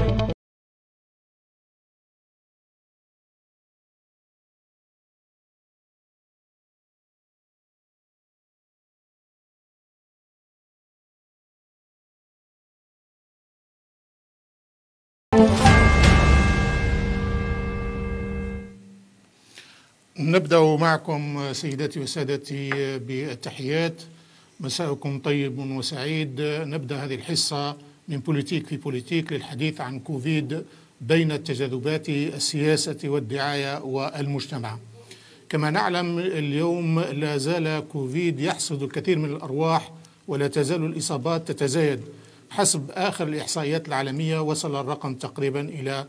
نبدأ معكم سيداتي وسادتي بالتحيات. مساءكم طيب وسعيد. نبدأ هذه الحصة من بوليتيك في بوليتيك للحديث عن كوفيد بين التجاذبات السياسة والدعاية والمجتمع. كما نعلم اليوم لا زال كوفيد يحصد الكثير من الأرواح، ولا تزال الإصابات تتزايد. حسب آخر الإحصائيات العالمية وصل الرقم تقريبا إلى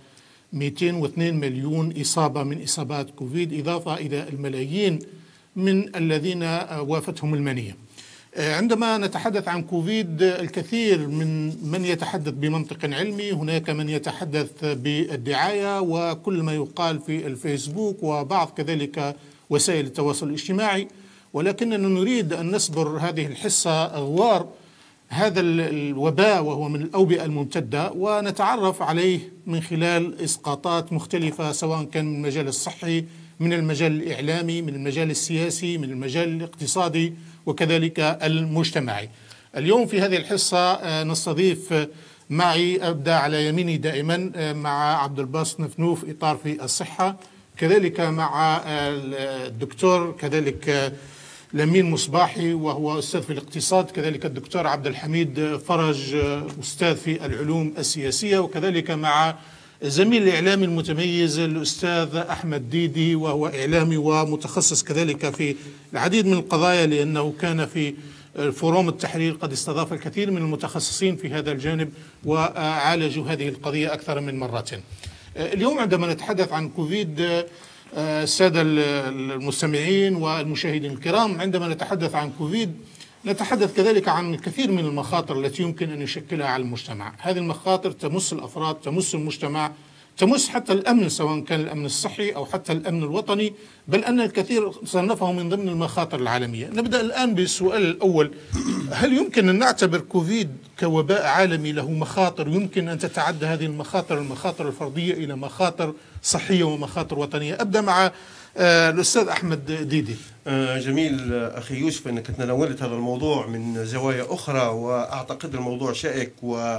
202 مليون إصابة من إصابات كوفيد، إضافة إلى الملايين من الذين وافتهم المنية. عندما نتحدث عن كوفيد الكثير من يتحدث بمنطق علمي، هناك من يتحدث بالدعاية وكل ما يقال في الفيسبوك وبعض كذلك وسائل التواصل الاجتماعي، ولكننا نريد أن نصبر هذه الحصة أغوار هذا الوباء وهو من الأوبئة الممتدة، ونتعرف عليه من خلال إسقاطات مختلفة، سواء كان من المجال الصحي، من المجال الإعلامي، من المجال السياسي، من المجال الاقتصادي وكذلك المجتمعي. اليوم في هذه الحصة نستضيف معي، أبدأ على يميني دائما مع عبد الباسط نفنوف، إطار في الصحة، كذلك مع الدكتور كذلك لمين مصباحي وهو أستاذ في الاقتصاد، كذلك الدكتور عبد الحميد فرج أستاذ في العلوم السياسية، وكذلك مع زميل الإعلامي المتميز الأستاذ أحمد ديدي، وهو إعلامي ومتخصص كذلك في العديد من القضايا، لأنه كان في فروم التحرير قد استضاف الكثير من المتخصصين في هذا الجانب وعالجوا هذه القضية أكثر من مرة. اليوم عندما نتحدث عن كوفيد، السادة المستمعين والمشاهدين الكرام، عندما نتحدث عن كوفيد نتحدث كذلك عن الكثير من المخاطر التي يمكن أن يشكلها على المجتمع. هذه المخاطر تمس الأفراد، تمس المجتمع، تمس حتى الأمن، سواء كان الأمن الصحي أو حتى الأمن الوطني، بل أن الكثير صنفه من ضمن المخاطر العالمية. نبدأ الآن بالسؤال الأول: هل يمكن أن نعتبر كوفيد كوباء عالمي له مخاطر يمكن أن تتعدى هذه المخاطر الفردية إلى مخاطر صحية ومخاطر وطنية؟ أبدأ مع الأستاذ أحمد ديدي. جميل أخي يوسف أنك تناولت هذا الموضوع من زوايا أخرى، وأعتقد الموضوع شائك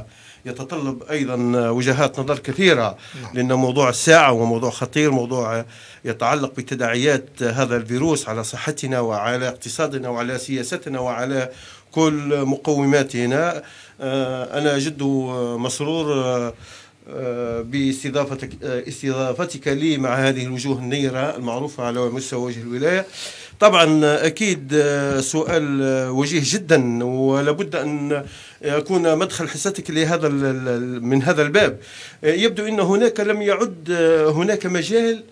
ويتطلب أيضا وجهات نظر كثيرة، لأن موضوع الساعة وموضوع خطير، موضوع يتعلق بتداعيات هذا الفيروس على صحتنا وعلى اقتصادنا وعلى سياستنا وعلى كل مقوماتنا. أنا جد مسرور باستضافتك لي مع هذه الوجوه النيرة المعروفة على مستوى وجه الولاية. طبعا أكيد سؤال وجيه جدا، ولابد أن يكون مدخل حصتك لهذا من هذا الباب. يبدو أن هناك لم يعد هناك مجال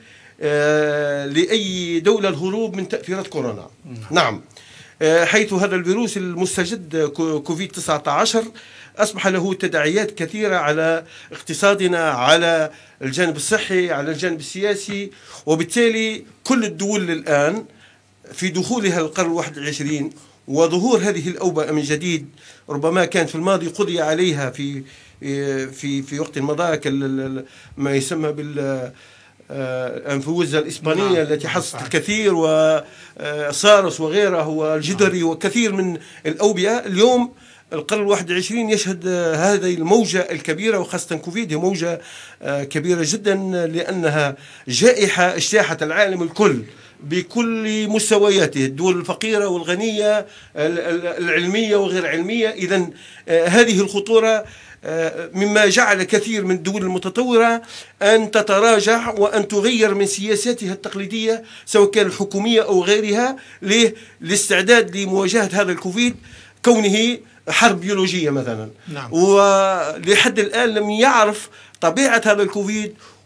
لأي دولة الهروب من تأثيرات كورونا. نعم، حيث هذا الفيروس المستجد كوفيد 19 أصبح له تداعيات كثيرة على اقتصادنا، على الجانب الصحي، على الجانب السياسي، وبالتالي كل الدول الآن في دخولها القرن 21 وظهور هذه الأوبئة من جديد. ربما كان في الماضي قضي عليها في وقت مضى ما يسمى الأنفلونزا الإسبانية التي حصلت الكثير، وسارس وغيره والجدري وكثير من الأوبئة. اليوم القرن 21 يشهد هذه الموجة الكبيرة، وخاصة كوفيد هي موجة كبيرة جدا، لأنها جائحة اجتاحت العالم الكل بكل مستوياته، الدول الفقيرة والغنية، العلمية وغير علمية. إذن هذه الخطورة مما جعل كثير من الدول المتطورة أن تتراجع وأن تغير من سياساتها التقليدية، سواء كان الحكومية أو غيرها، للاستعداد لمواجهة هذا الكوفيد، كونه حرب بيولوجية مثلا. نعم. ولحد الآن لم يعرف طبيعة هذا الكوفيد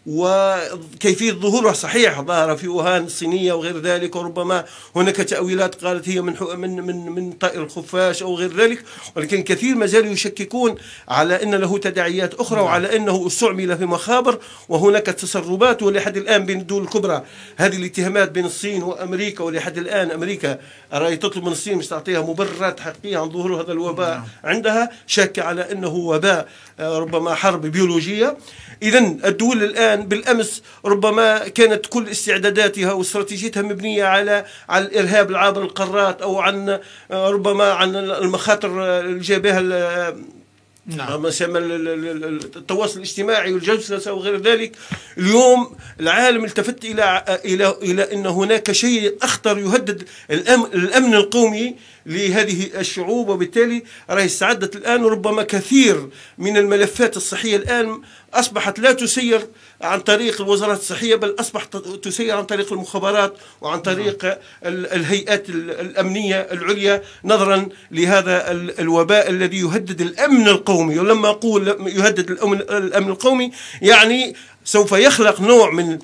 وكيفية ظهورها صحيح ظهر في ووهان الصينية وغير ذلك، وربما هناك تأويلات قالت هي من طائر الخفاش أو غير ذلك، ولكن كثير ما زالوا يشككون على أن له تداعيات أخرى وعلى أنه استعمل في مخابر، وهناك تسربات. ولحد الآن بين الدول الكبرى هذه الاتهامات بين الصين وأمريكا، ولحد الآن أمريكا رأي تطلب من الصين مش تعطيها مبررات حقيقية عن ظهور هذا الوباء عندها، شاكة على أنه وباء ربما حرب بيولوجية. إذا الدول الآن بالأمس ربما كانت كل استعداداتها واستراتيجيتها مبنية على الإرهاب العابر القارات، أو عن ربما عن المخاطر اللي جابها ما يسمى التواصل الاجتماعي والجلسة وغير ذلك. اليوم العالم التفت إلى أن هناك شيء أخطر يهدد الأمن القومي لهذه الشعوب، وبالتالي راهي استعدت الآن. ربما كثير من الملفات الصحية الآن أصبحت لا تسير عن طريق الوزارات الصحية، بل أصبحت تسير عن طريق المخابرات وعن طريق الهيئات الأمنية العليا، نظرا لهذا الوباء الذي يهدد الأمن القومي. ولما أقول يهدد الأمن القومي يعني سوف يخلق نوع من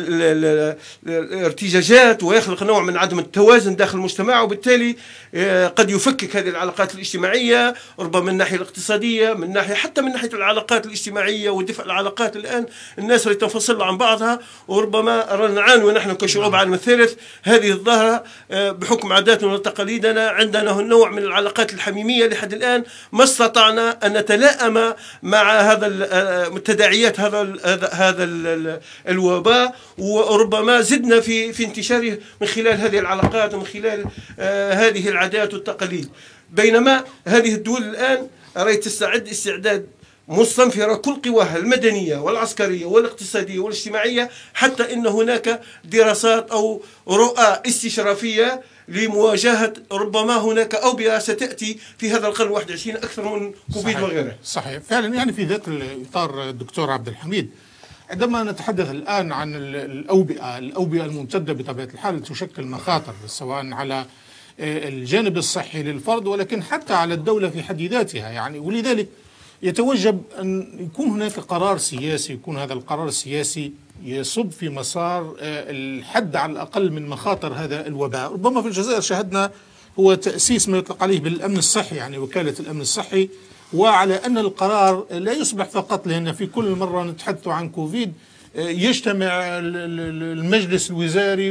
الارتجاجات ويخلق نوع من عدم التوازن داخل المجتمع، وبالتالي قد يفكك هذه العلاقات الاجتماعية، ربما من الناحية الاقتصادية، من ناحية حتى من ناحية العلاقات الاجتماعية ودفع العلاقات. الآن الناس تنفصل عن بعضها، وربما نعاني ونحن كشعوب عالم الثالث هذه الظاهرة بحكم عاداتنا وتقاليدنا. عندنا نوع من العلاقات الحميمية لحد الآن ما استطعنا أن نتلائم مع هذا تداعيات هذا الوباء، وربما زدنا في انتشاره من خلال هذه العلاقات ومن خلال هذه العادات والتقاليد. بينما هذه الدول الآن رأيت تستعد استعداد مستنفرة كل قواها المدنية والعسكرية والاقتصادية والاجتماعية، حتى إن هناك دراسات أو رؤى استشرافية لمواجهة ربما هناك أوبئة ستأتي في هذا القرن 21 أكثر من كوفيد وغيره. صحيح فعلا. يعني في ذات الإطار الدكتور عبد الحميد، عندما نتحدث الآن عن الأوبئة الممتدة بطبيعة الحال تشكل مخاطر سواء على الجانب الصحي للفرد ولكن حتى على الدولة في حد ذاتها. يعني ولذلك يتوجب أن يكون هناك قرار سياسي، يكون هذا القرار السياسي يصب في مسار الحد على الأقل من مخاطر هذا الوباء. ربما في الجزائر شاهدنا هو تأسيس ما يطلق عليه بالأمن الصحي، يعني وكالة الأمن الصحي، وعلى أن القرار لا يصبح فقط، لأن في كل مرة نتحدث عن كوفيد يجتمع المجلس الوزاري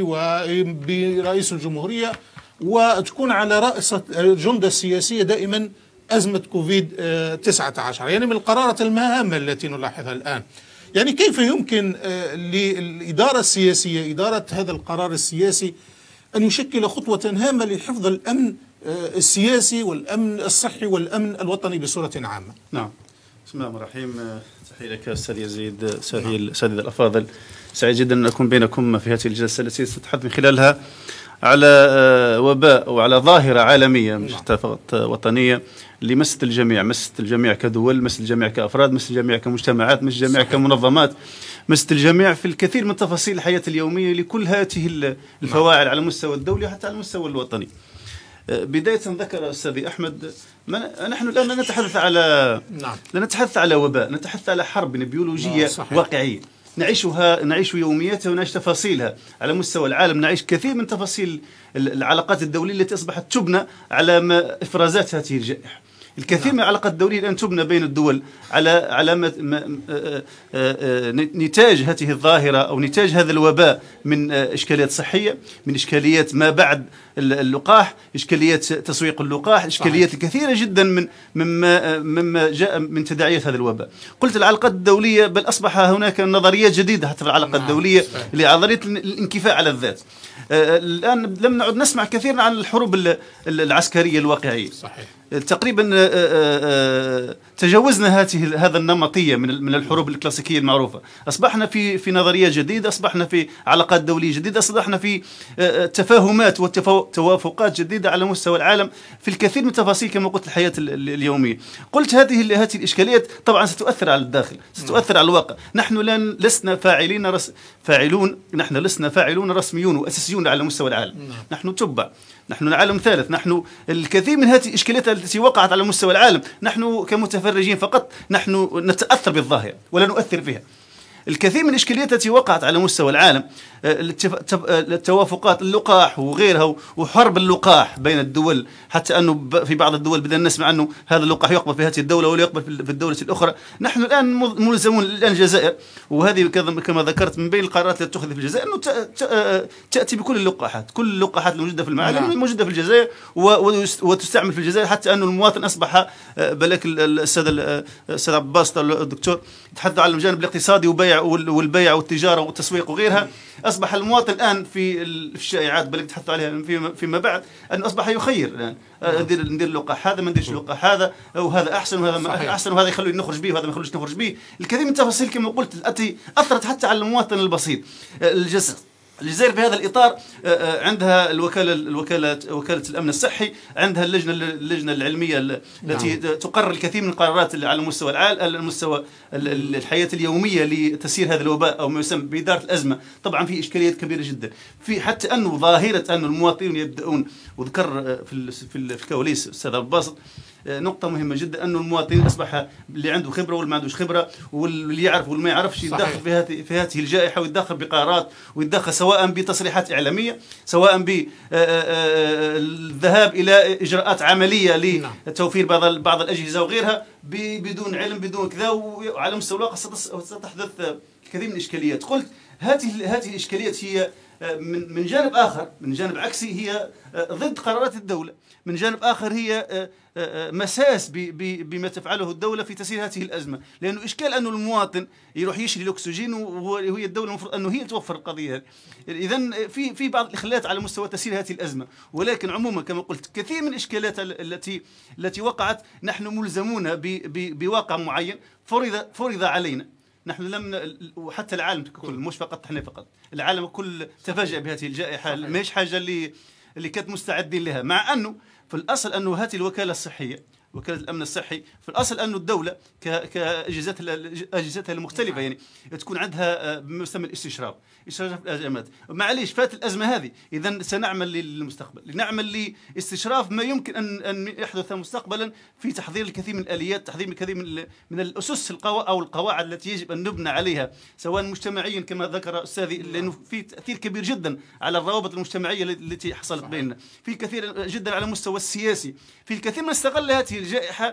وبرئيس الجمهورية وتكون على رأس الأجندة السياسية دائما أزمة كوفيد 19، يعني من القرارات الهامة التي نلاحظها الآن. يعني كيف يمكن للإدارة السياسية إدارة هذا القرار السياسي أن يشكل خطوة هامة لحفظ الأمن السياسي والأمن الصحي والأمن الوطني بصورة عامة؟ نعم. بسم الله الرحمن الرحيم. تحية لك أستاذ يزيد، الأساتذة الأفاضل. سعيد جدا أن أكون بينكم في هذه الجلسة التي ستتحدث من خلالها على وباء وعلى ظاهرة عالمية مش فقط وطنية لمست الجميع، مست الجميع كدول، مست الجميع كأفراد، مست الجميع كمجتمعات، مست الجميع كمنظمات، مست الجميع في الكثير من تفاصيل الحياة اليومية لكل هذه الفواعل على المستوى الدولي وحتى على المستوى الوطني. بداية ذكر أستاذي أحمد نحن الآن لا نتحدث على وباء، نتحدث على حرب بيولوجية واقعية نعيش يومياتها ونعيش تفاصيلها على مستوى العالم. نعيش كثير من تفاصيل العلاقات الدولية التي أصبحت تبنى على إفرازات هذه الجائحة. الكثير من العلاقات الدولية الآن تبنى بين الدول على نتاج هذه الظاهرة أو نتاج هذا الوباء من إشكاليات صحية، من إشكاليات ما بعد اللقاح، إشكاليات تسويق اللقاح، إشكاليات كثيرة جدا مما جاء من تداعيات هذا الوباء. قلت العلاقات الدولية، بل أصبح هناك نظريات جديدة حتى في العلاقات الدولية لنظرية الانكفاء على الذات. الآن لم نعد نسمع كثيرا عن الحروب العسكرية الواقعية. صحيح. تقريبا تجاوزنا هذا النمطية من الحروب الكلاسيكية المعروفة. أصبحنا في نظرية جديدة، أصبحنا في علاقات دولية جديدة، أصبحنا في تفاهمات وتوافقات جديدة على مستوى العالم في الكثير من تفاصيل كما قلت الحياة اليومية. قلت هذه الإشكاليات طبعا ستؤثر على الداخل، ستؤثر على الواقع. نحن لسنا فاعلون رسميون وأساسيون على مستوى العالم. نحن تبع، نحن عالم ثالث، نحن الكثير من هذه الإشكاليات التي وقعت على مستوى العالم نحن كمتفرجين فقط، نحن نتأثر بالظاهرة ولا نؤثر فيها. الكثير من الإشكاليات التي وقعت على مستوى العالم، التوافقات اللقاح وغيرها وحرب اللقاح بين الدول، حتى أنه في بعض الدول بدأنا نسمع أنه هذا اللقاح يقبل في هذه الدولة ولا يقبل في الدولة الأخرى. نحن الآن ملزمون، الآن الجزائر، وهذه كما ذكرت من بين القرارات التي اتخذت في الجزائر، أنه تأتي بكل اللقاحات، كل اللقاحات الموجودة في العالم موجودة في الجزائر وتستعمل في الجزائر، حتى أنه المواطن أصبح بلك الأستاذ عبد الباسط الدكتور يتحدث عن الجانب الاقتصادي والبيع والتجارة والتسويق وغيرها. أصبح المواطن الآن في الشائعات بلك تحدث عليها فيما بعد أنه أصبح يخير الآن، ندير اللقاح هذا، ما نديرش اللقاح هذا، وهذا أحسن وهذا ما أحسن، وهذا يخلوني نخرج به وهذا ما يخلونيش نخرج به. الكثير من التفاصيل كما قلت التي أثرت حتى على المواطن البسيط. الجزائر في هذا الإطار عندها وكالة الأمن الصحي، عندها اللجنة العلمية التي تقرر الكثير من القرارات على مستوى المستوى الحياة اليومية لتسيير هذا الوباء أو ما يسمى بإدارة الأزمة. طبعا في إشكاليات كبيرة جدا، في حتى أنه ظاهرة أن المواطنين يبدأون، وذكر في الكواليس أستاذ عبد الباسط نقطة مهمة جدا، أنه المواطن أصبح اللي عنده خبرة واللي ما عندوش خبرة، واللي يعرف واللي ما يعرفش يتدخل في هذه الجائحة، ويتدخل بقرارات، ويتدخل سواء بتصريحات إعلامية، سواء بالذهاب إلى إجراءات عملية لتوفير بعض الأجهزة وغيرها بدون علم بدون كذا، وعلى مستوى الواقع ستحدث الكثير من الإشكاليات. قلت هذه الإشكاليات هي من جانب آخر، من جانب عكسي، هي ضد قرارات الدولة، من جانب آخر هي مساس بما تفعله الدولة في تسيير هذه الأزمة، لأنه إشكال أنه المواطن يروح يشري الأكسجين وهي الدولة المفروض أنه هي توفر القضية. إذن في بعض الإخلالات على مستوى تسيير هذه الأزمة، ولكن عموما كما قلت كثير من الإشكالات التي وقعت نحن ملزمون بواقع معين فرض علينا. نحن لم، وحتى العالم ككل، مش فقط احنا فقط، العالم كل تفاجأ بهذه الجائحة، ماهيش حاجة اللي كانت مستعدين لها، مع أنه في الأصل أنه هذه الوكالة الصحية، وكالة الأمن الصحي، في الأصل أنه الدولة كأجهزتها المختلفة يعني تكون عندها ما يسمى الاستشراف الأزمات. معليش فات الأزمة هذه، إذن سنعمل للمستقبل، نعمل لاستشراف ما يمكن أن يحدث مستقبلا في تحضير الكثير من الآليات، تحضير الكثير من الأسس أو القواعد التي يجب أن نبنى عليها، سواء مجتمعيا كما ذكر أستاذي، لأنه في تأثير كبير جدا على الروابط المجتمعية التي حصلت بيننا، في كثير جدا على المستوى السياسي، في الكثير من استغل هذه الجائحة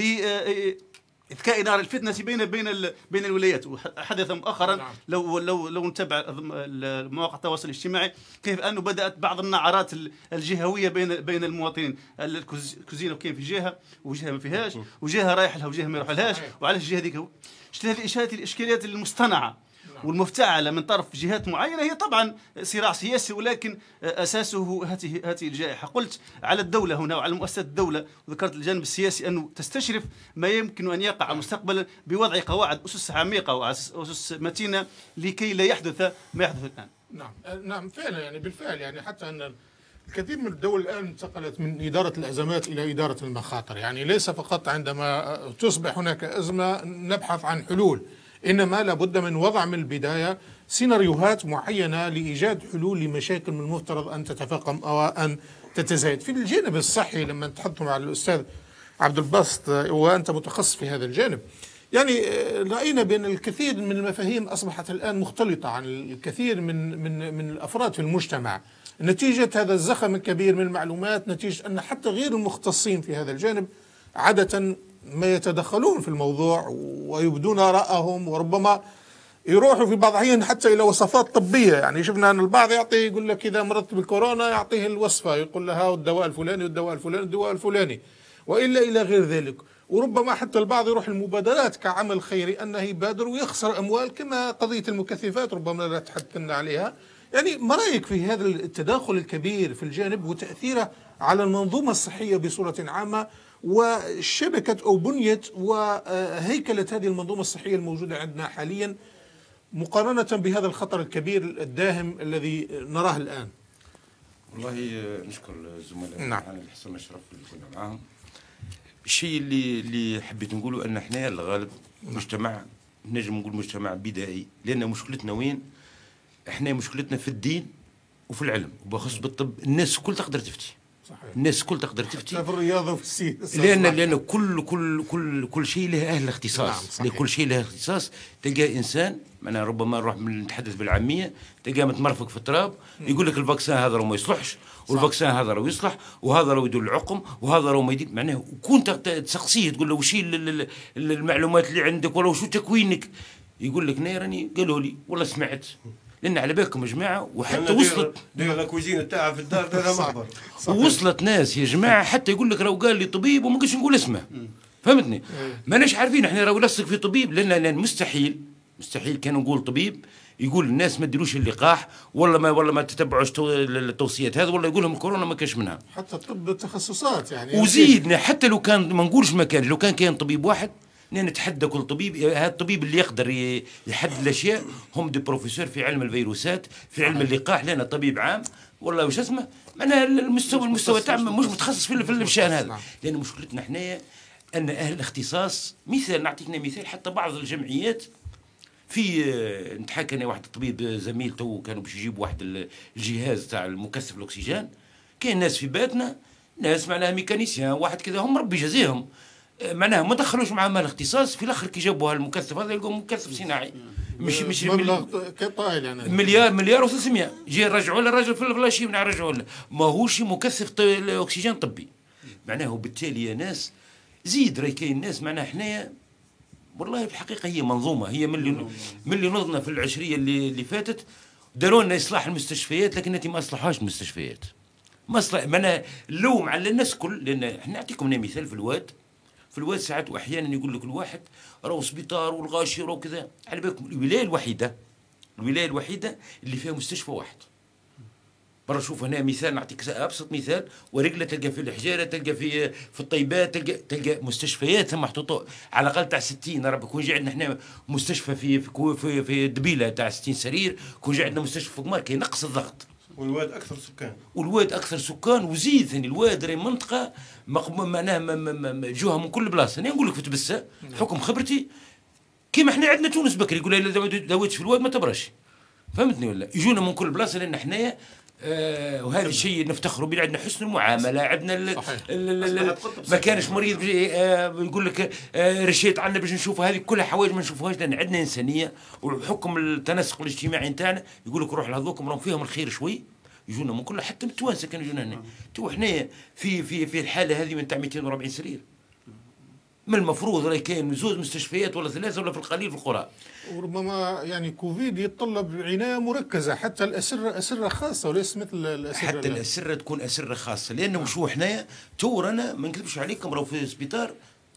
إذكاء نار الفتنة بين الولايات. وحدث مؤخرا لو نتابع مواقع التواصل الاجتماعي كيف أنه بدأت بعض النعرات الجهوية بين المواطنين، الكوزينة كاين في جهة وجهة ما فيهاش، وجهة رايح لها وجهة ما يروح لهاش، وعلى الجهة هذيك هذه الإشكاليات المصطنعة والمفتعلة من طرف جهات معينة هي طبعا صراع سياسي، ولكن أساسه هذه الجائحة. قلت على الدولة هنا وعلى مؤسسات الدولة، وذكرت الجانب السياسي أنه تستشرف ما يمكن أن يقع مستقبلا بوضع قواعد أسس عميقة وأسس متينة لكي لا يحدث ما يحدث الآن. نعم فعلا، يعني بالفعل، يعني حتى أن الكثير من الدول الآن انتقلت من إدارة الأزمات إلى إدارة المخاطر، يعني ليس فقط عندما تصبح هناك أزمة نبحث عن حلول، إنما لابد من وضع من البداية سيناريوهات معينة لإيجاد حلول لمشاكل من المفترض أن تتفاقم أو أن تتزايد. في الجانب الصحي لما نتحدث مع الأستاذ عبد الباسط وأنت متخصص في هذا الجانب، يعني رأينا بأن الكثير من المفاهيم أصبحت الآن مختلطة عن الكثير من الأفراد في المجتمع، نتيجة هذا الزخم الكبير من المعلومات، نتيجة أن حتى غير المختصين في هذا الجانب عادة ما يتدخلون في الموضوع ويبدون آراءهم، وربما يروحوا في بعض الأحيان حتى إلى وصفات طبية. يعني شفنا أن البعض يقول لك إذا مرضت بالكورونا يعطيه الوصفة، يقول لها الدواء الفلاني والدواء الفلاني والدواء الفلاني وإلا إلى غير ذلك. وربما حتى البعض يروح المبادرات كعمل خيري أنه يبادر ويخسر أموال، كما قضية المكثفات ربما لا تحدثنا عليها. يعني ما رأيك في هذا التداخل الكبير في الجانب وتأثيره على المنظومة الصحية بصورة عامة، وشبكة أو بنية وهيكلة هذه المنظومة الصحية الموجودة عندنا حاليا مقارنة بهذا الخطر الكبير الداهم الذي نراه الآن؟ والله نشكر الزملاء اللي حصلنا الشرف اللي كنا معاهم. الشيء اللي حبيت نقوله أن احنا الغالب مجتمع، نجم نقول مجتمع بدائي، لأن مشكلتنا وين؟ احنا مشكلتنا في الدين وفي العلم، وبخصوص بالطب الناس الكل تقدر تفتي، صحيح. الناس الكل تقدر تفتي في الرياضه وفي السياسه، لان كل شيء له اهل اختصاص. نعم كل شيء له اختصاص. تلقى انسان معناها ربما نروح نتحدث بالعاميه، تلقاه متمرفق في التراب يقول لك الفاكسان هذا راه ما يصلحش، والفاكسان هذا راه يصلح، وهذا راه يدور العقم، وهذا راه ما يدير. معناه وكنت تسقسيه تقول له وش المعلومات اللي عندك ولا وشو تكوينك، يقول لك راني قالوا لي والله سمعت. لان على بالكم يا جماعه، وحتى وصلت دير الكوزين تاعها في الدار دارها مخبر، ووصلت ناس يا جماعه حتى يقول لك راهو قال لي طبيب وما نقدرش نقول اسمه. فهمتني؟ ماناش عارفين احنا راهو نثق في طبيب، لان مستحيل كان نقول طبيب يقول الناس ما ديروش اللقاح ولا ما تتبعوش التوصيات هذا، ولا يقول لهم الكورونا ما كاش منها. حتى الطب التخصصات يعني. وزيدنا حتى لو كان ما نقولش ما كان، لو كان طبيب واحد نتحدى كل طبيب. هذا الطبيب اللي يقدر يحدد الاشياء هم دي بروفيسور في علم الفيروسات، في علم اللقاح، لنا طبيب عام والله وش اسمه معناها المستوى تاع مش متخصص في الشان هذا. لان مشكلتنا حنايا ان اهل الاختصاص، مثال نعطيك مثال، حتى بعض الجمعيات في نتحكى انا واحد الطبيب زميل تو كانوا باش يجيبوا واحد الجهاز تاع المكثف الاكسجين، كاين ناس في باتنا ناس معناها ميكانيسيان واحد كذا هم ربي يجازيهم معناها ما دخلوش معاه مال الاختصاص، في الاخر كي جابوها المكثف هذا يلقوا مكثف صناعي مش مبلغ كطايل يعني مليار و300 جي رجعوا له الراجل في الفلاشي رجعوا له ماهوش مكثف الاكسجين طبي. معناه وبالتالي يا ناس زيد راهي كاين ناس معناها حنايا والله في الحقيقه هي منظومه، هي من اللي نضنا في العشريه اللي فاتت داروا لنا اصلاح المستشفيات، لكن ما اصلحوش المستشفيات. ما اصلح معناها اللوم على الناس الكل. لان احنا نعطيكم مثال في الواد ساعات واحيانا يقول لك الواحد راهو سبيطار والغاشي راهو كذا، على بالكم الولايه الوحيده اللي فيها مستشفى واحد. برا شوف هنا مثال نعطيك ابسط مثال، ورقله تلقى في الحجاره، تلقى في الطيبات، تلقى مستشفيات ثم محطوطه على الاقل تاع 60. راه كون جا عندنا احنا مستشفى في دبيله تاع 60 سرير، كون جا عندنا مستشفى في قمار كينقص الضغط. والواد اكثر سكان وزيد ثاني الواد راهي منطقه معناها جوها من كل بلاصه. انا نقول لك في تبسه حكم خبرتي كيما احنا عندنا تونس بكري يقول لي داويت في الواد ما تبرش. فهمتني ولا؟ يجونا من كل بلاصه لان حنايا وهذا الشيء نفتخروا به. عندنا حسن المعامله، عندنا ما كانش مريض يقول لك رشيت عنا باش نشوفوا. هذه كلها حوايج ما نشوفوهاش لان عندنا انسانيه. وحكم التناسق الاجتماعي نتاعنا يقول لك روح لهذوكم راهم فيهم الخير شوي، يجونا من كل حتى من التوانسه كانوا يجونا هنا. تو حنايا في الحاله هذه من تاع 240 سرير، من المفروض راه كاين زوج مستشفيات ولا ثلاثه ولا في القليل في القرى. وربما يعني كوفيد يتطلب عنايه مركزه، حتى الاسره خاصه وليس مثل الاسره. حتى الاسره تكون اسره خاصه، لانه وشو حنايا تو رانا ما نكذبش عليكم راهو في السبيطار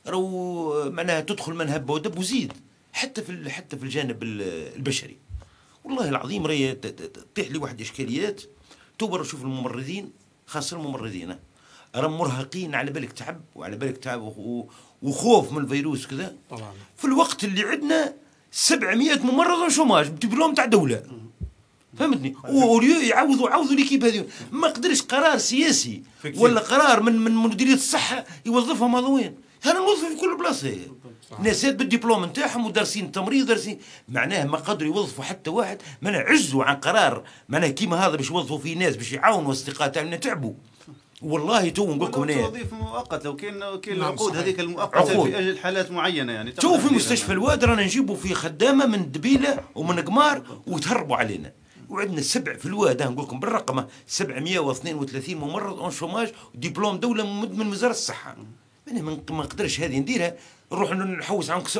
راهو معناها تدخل من هبه ودب وزيد. حتى في الجانب البشري والله العظيم راهي تطيح لي واحد اشكاليات. تو برا شوف الممرضين، خاصه الممرضين راهم مرهقين، على بالك تعب وعلى بالك تعب وخوف من الفيروس كذا طبعا. في الوقت اللي عندنا 700 ممرض شوماج بدبلوم تاع دوله. فهمتني؟ يعوضوا ليكيب هذه. ما قدرش قرار سياسي ولا قرار من مديريه الصحه يوظفهم هذا وين؟ هذا نوظفوا في كل بلاصه ناسات بالدبلوم نتاعهم ودارسين التمريض دارسين. معناه ما قدروا يوظفوا حتى واحد. معناه عجزوا عن قرار معناه كيما هذا باش يوظفوا فيه ناس باش يعاونوا اصدقاء تاعنا تعبوا. والله تو نقول لكم هنا توظيف مؤقت لو كاين العقود هذيك المؤقته في اجل حالات معينه يعني. تو في مستشفى الواد رانا نجيبوا فيه خدامه من دبيله ومن قمار وتهربوا علينا. وعندنا في الواد نقول لكم بالرقم 732 ممرض اون شوماج ودبلوم دوله من وزاره الصحه. انا ما نقدرش هذه نديرها نروح نحوس عن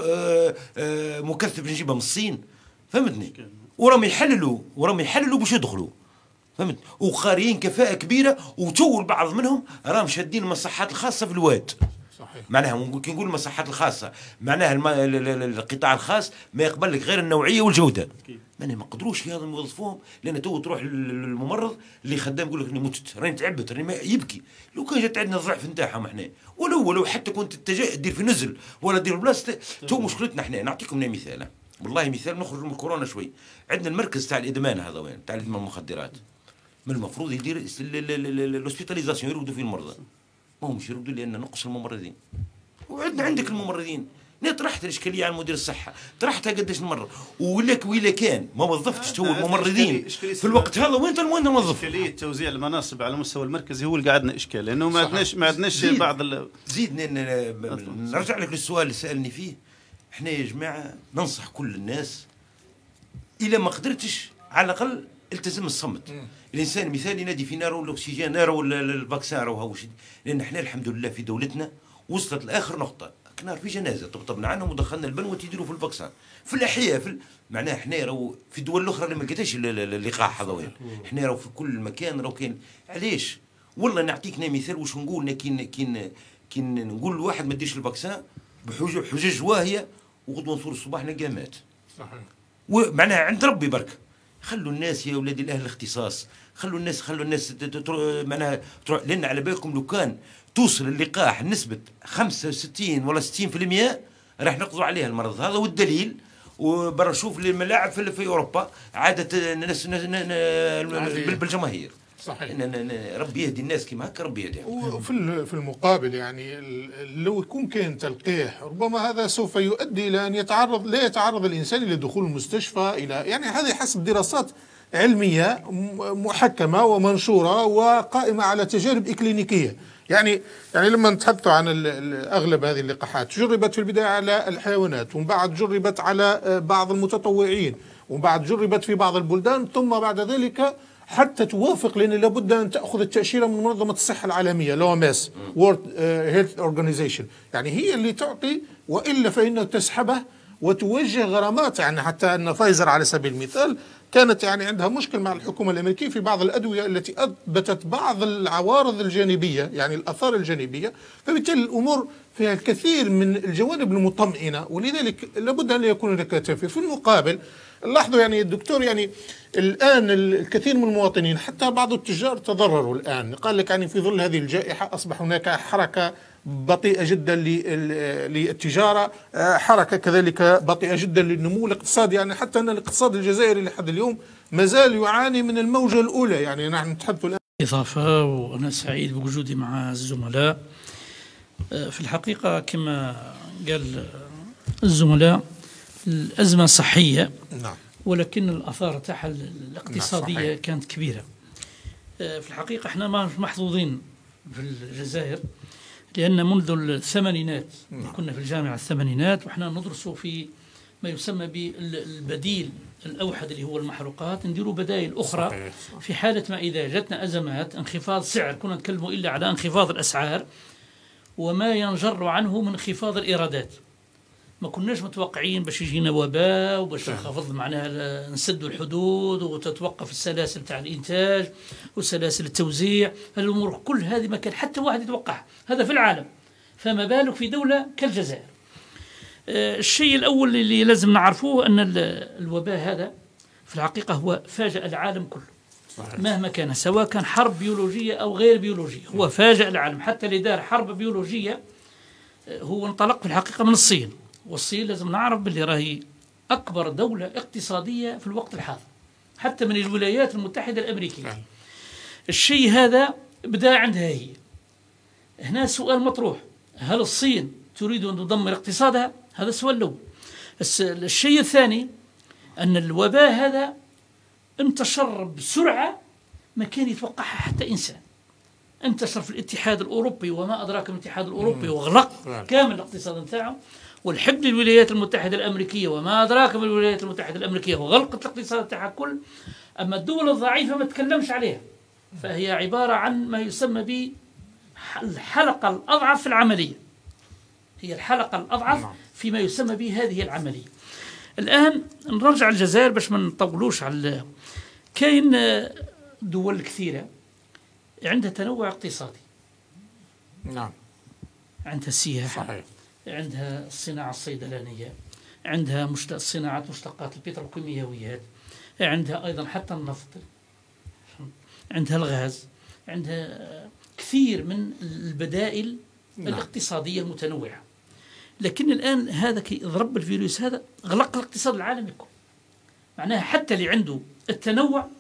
مكثف نجيبها من الصين. فهمتني؟ وراهم يحللوا باش يدخلوا. فهمت؟ وقاريين كفاءة كبيرة. وتو البعض منهم راهم شادين المصحات الخاصة في الواد. صحيح. معناها كي نقول المصحات الخاصة معناها القطاع الخاص ما يقبل لك غير النوعية والجودة. معناها ما قدروش في هذا يوظفوهم. لأن تو تروح للممرض اللي خدام يقول لك راني متت راني تعبت راني يبكي. لو كان جات عندنا الضعف نتاعهم احنا ولو حتى كنت دير في نزل ولا دير بلاصة. تو مشكلتنا احنا نعطيكم مثال والله مثال نخرج من كورونا شوي. عندنا المركز تاع الإدمان هذا وين تاع الإدمان المخدرات. من المفروض يدير الهوسبيتاليزاسيون يرقدوا فيه المرضى. ما همش يرقدوا لان نقص الممرضين. وعندنا عندك الممرضين انا طرحت الاشكاليه على مدير الصحه، طرحتها قداش المره، ولا كان ما وظفتش تو الممرضين في الوقت هذا، وين الموظف؟ اشكاليه توزيع المناصب على المستوى المركزي هو اللي قعدنا اشكال، لانه ما عندناش بعض زيد نرجع لك للسؤال اللي سالني فيه. احنا يا جماعه ننصح كل الناس، اذا ما قدرتش على الاقل التزم الصمت. الانسان مثال ينادي في نار الاكسجين، نار ولا الفاكسان راهو، لان احنا الحمد لله في دولتنا وصلت لاخر نقطه. كنا في جنازه طبطبنا عنهم ودخلنا البنوه يديروا في الفاكسان في الاحياء معناها احنا راهو في الدول الاخرى اللي ما لقيتش اللقاح هذا وين، احنا راهو في كل مكان راهو كاين. علاش؟ والله نعطيك مثال واش نقول. كين نقول لواحد ما ديرش الفاكسان بحجج واهيه، وغدوه نصور الصباح نلقاه مات. صحيح. ومعناها عند ربي برك. خلوا الناس يا ولادي الاهل الاختصاص، خلوا الناس معناها لان على بالكم لو كان توصل اللقاح نسبه 65 ولا 60% راح نقضوا عليها المرض هذا. والدليل وبرا شوف الملاعب في اوروبا عادت الناس بالجماهير. صحيح. ربي يهدي الناس كما هكا، ربي يهديهم. وفي المقابل يعني لو يكون كان تلقيح ربما هذا سوف يؤدي الى ان لا يتعرض الانسان الى دخول المستشفى، الى يعني هذه حسب دراسات علميه محكمه ومنشوره وقائمه على تجارب اكلينيكيه. يعني لما نتحدثوا عن اغلب هذه اللقاحات جربت في البدايه على الحيوانات، ومن بعد جربت على بعض المتطوعين، ومن بعد جربت في بعض البلدان، ثم بعد ذلك حتى توافق، لأن لابد أن تأخذ التأشيرة من منظمة الصحة العالمية (OMS) World Health Organization، يعني هي اللي تعطي، وإلا فإنه تسحبه وتوجه غرامات. يعني حتى أن فايزر على سبيل المثال كانت يعني عندها مشكل مع الحكومة الأمريكية في بعض الأدوية التي أثبتت بعض العوارض الجانبية، يعني الآثار الجانبية، فبالتالي الأمور فيها الكثير من الجوانب المطمئنة، ولذلك لابد أن يكون هناك توفير. في المقابل لاحظوا يعني الدكتور، يعني الآن الكثير من المواطنين حتى بعض التجار تضرروا الآن. قال لك يعني في ظل هذه الجائحة أصبح هناك حركة بطيئة جدا للتجارة، حركة كذلك بطيئة جدا للنمو الاقتصادي. يعني حتى أن الاقتصاد الجزائري لحد اليوم ما زال يعاني من الموجة الأولى. يعني نحن نتحدث الآن إضافة، وأنا سعيد بوجودي مع الزملاء. في الحقيقة كما قال الزملاء الأزمة صحية، نعم، ولكن الآثار تاعها الاقتصادية كانت كبيرة. في الحقيقة احنا ما محظوظين في الجزائر، لأن منذ الثمانينات كنا في الجامعة الثمانينات وإحنا ندرسوا في ما يسمى بالبديل الأوحد اللي هو المحروقات، نديروا بدائل أخرى في حالة ما إذا جاتنا أزمات انخفاض سعر. كنا نتكلموا إلا على انخفاض الأسعار وما ينجر عنه من انخفاض الإيرادات. ما كناش متوقعين باش يجينا وباء وباش نخفض معناها نسدوا الحدود وتتوقف السلاسل تاع الإنتاج وسلاسل التوزيع. الأمور كل هذه ما كان حتى واحد يتوقعها، هذا في العالم، فما بالك في دولة كالجزائر. الشيء الأول اللي لازم نعرفوه أن الوباء هذا في الحقيقة هو فاجأ العالم كله مهما كان، سواء كان حرب بيولوجية أو غير بيولوجية، هو فاجأ العالم. حتى اللي دار حرب بيولوجية هو انطلق في الحقيقة من الصين، والصين لازم نعرف باللي راهي أكبر دولة اقتصادية في الوقت الحاضر حتى من الولايات المتحدة الأمريكية. الشيء هذا بدأ عندها هي. هنا سؤال مطروح، هل الصين تريد أن تدمر اقتصادها؟ هذا السؤال الأول. الشيء الثاني أن الوباء هذا انتشر بسرعة ما كان يتوقعها حتى إنسان. انتشر في الاتحاد الأوروبي وما أدراك ما الاتحاد الأوروبي، وغلق كامل الاقتصاد نتاعه، والحب للولايات المتحدة الأمريكية وما أدراك ما الولايات المتحدة الأمريكية، وغلقت الاقتصاد تاعها كل. أما الدول الضعيفة ما تكلمش عليها، فهي عبارة عن ما يسمى بالحلقة الأضعف في العملية، هي الحلقة الأضعف فيما يسمى به هذه العملية. الآن نرجع الجزائر باش ما نطولوش على كاين دول كثيرة عندها تنوع اقتصادي. نعم، عندها السياحة، صحيح، عندها الصناعة الصيدلانية، عندها صناعة مشتقات البتروكيماويات، عندها أيضا حتى النفط، عندها الغاز، عندها كثير من البدائل الاقتصادية المتنوعة. لكن الآن هذا كي ضرب الفيروس هذا غلق الاقتصاد العالمي كله. معناها حتى اللي عنده التنوع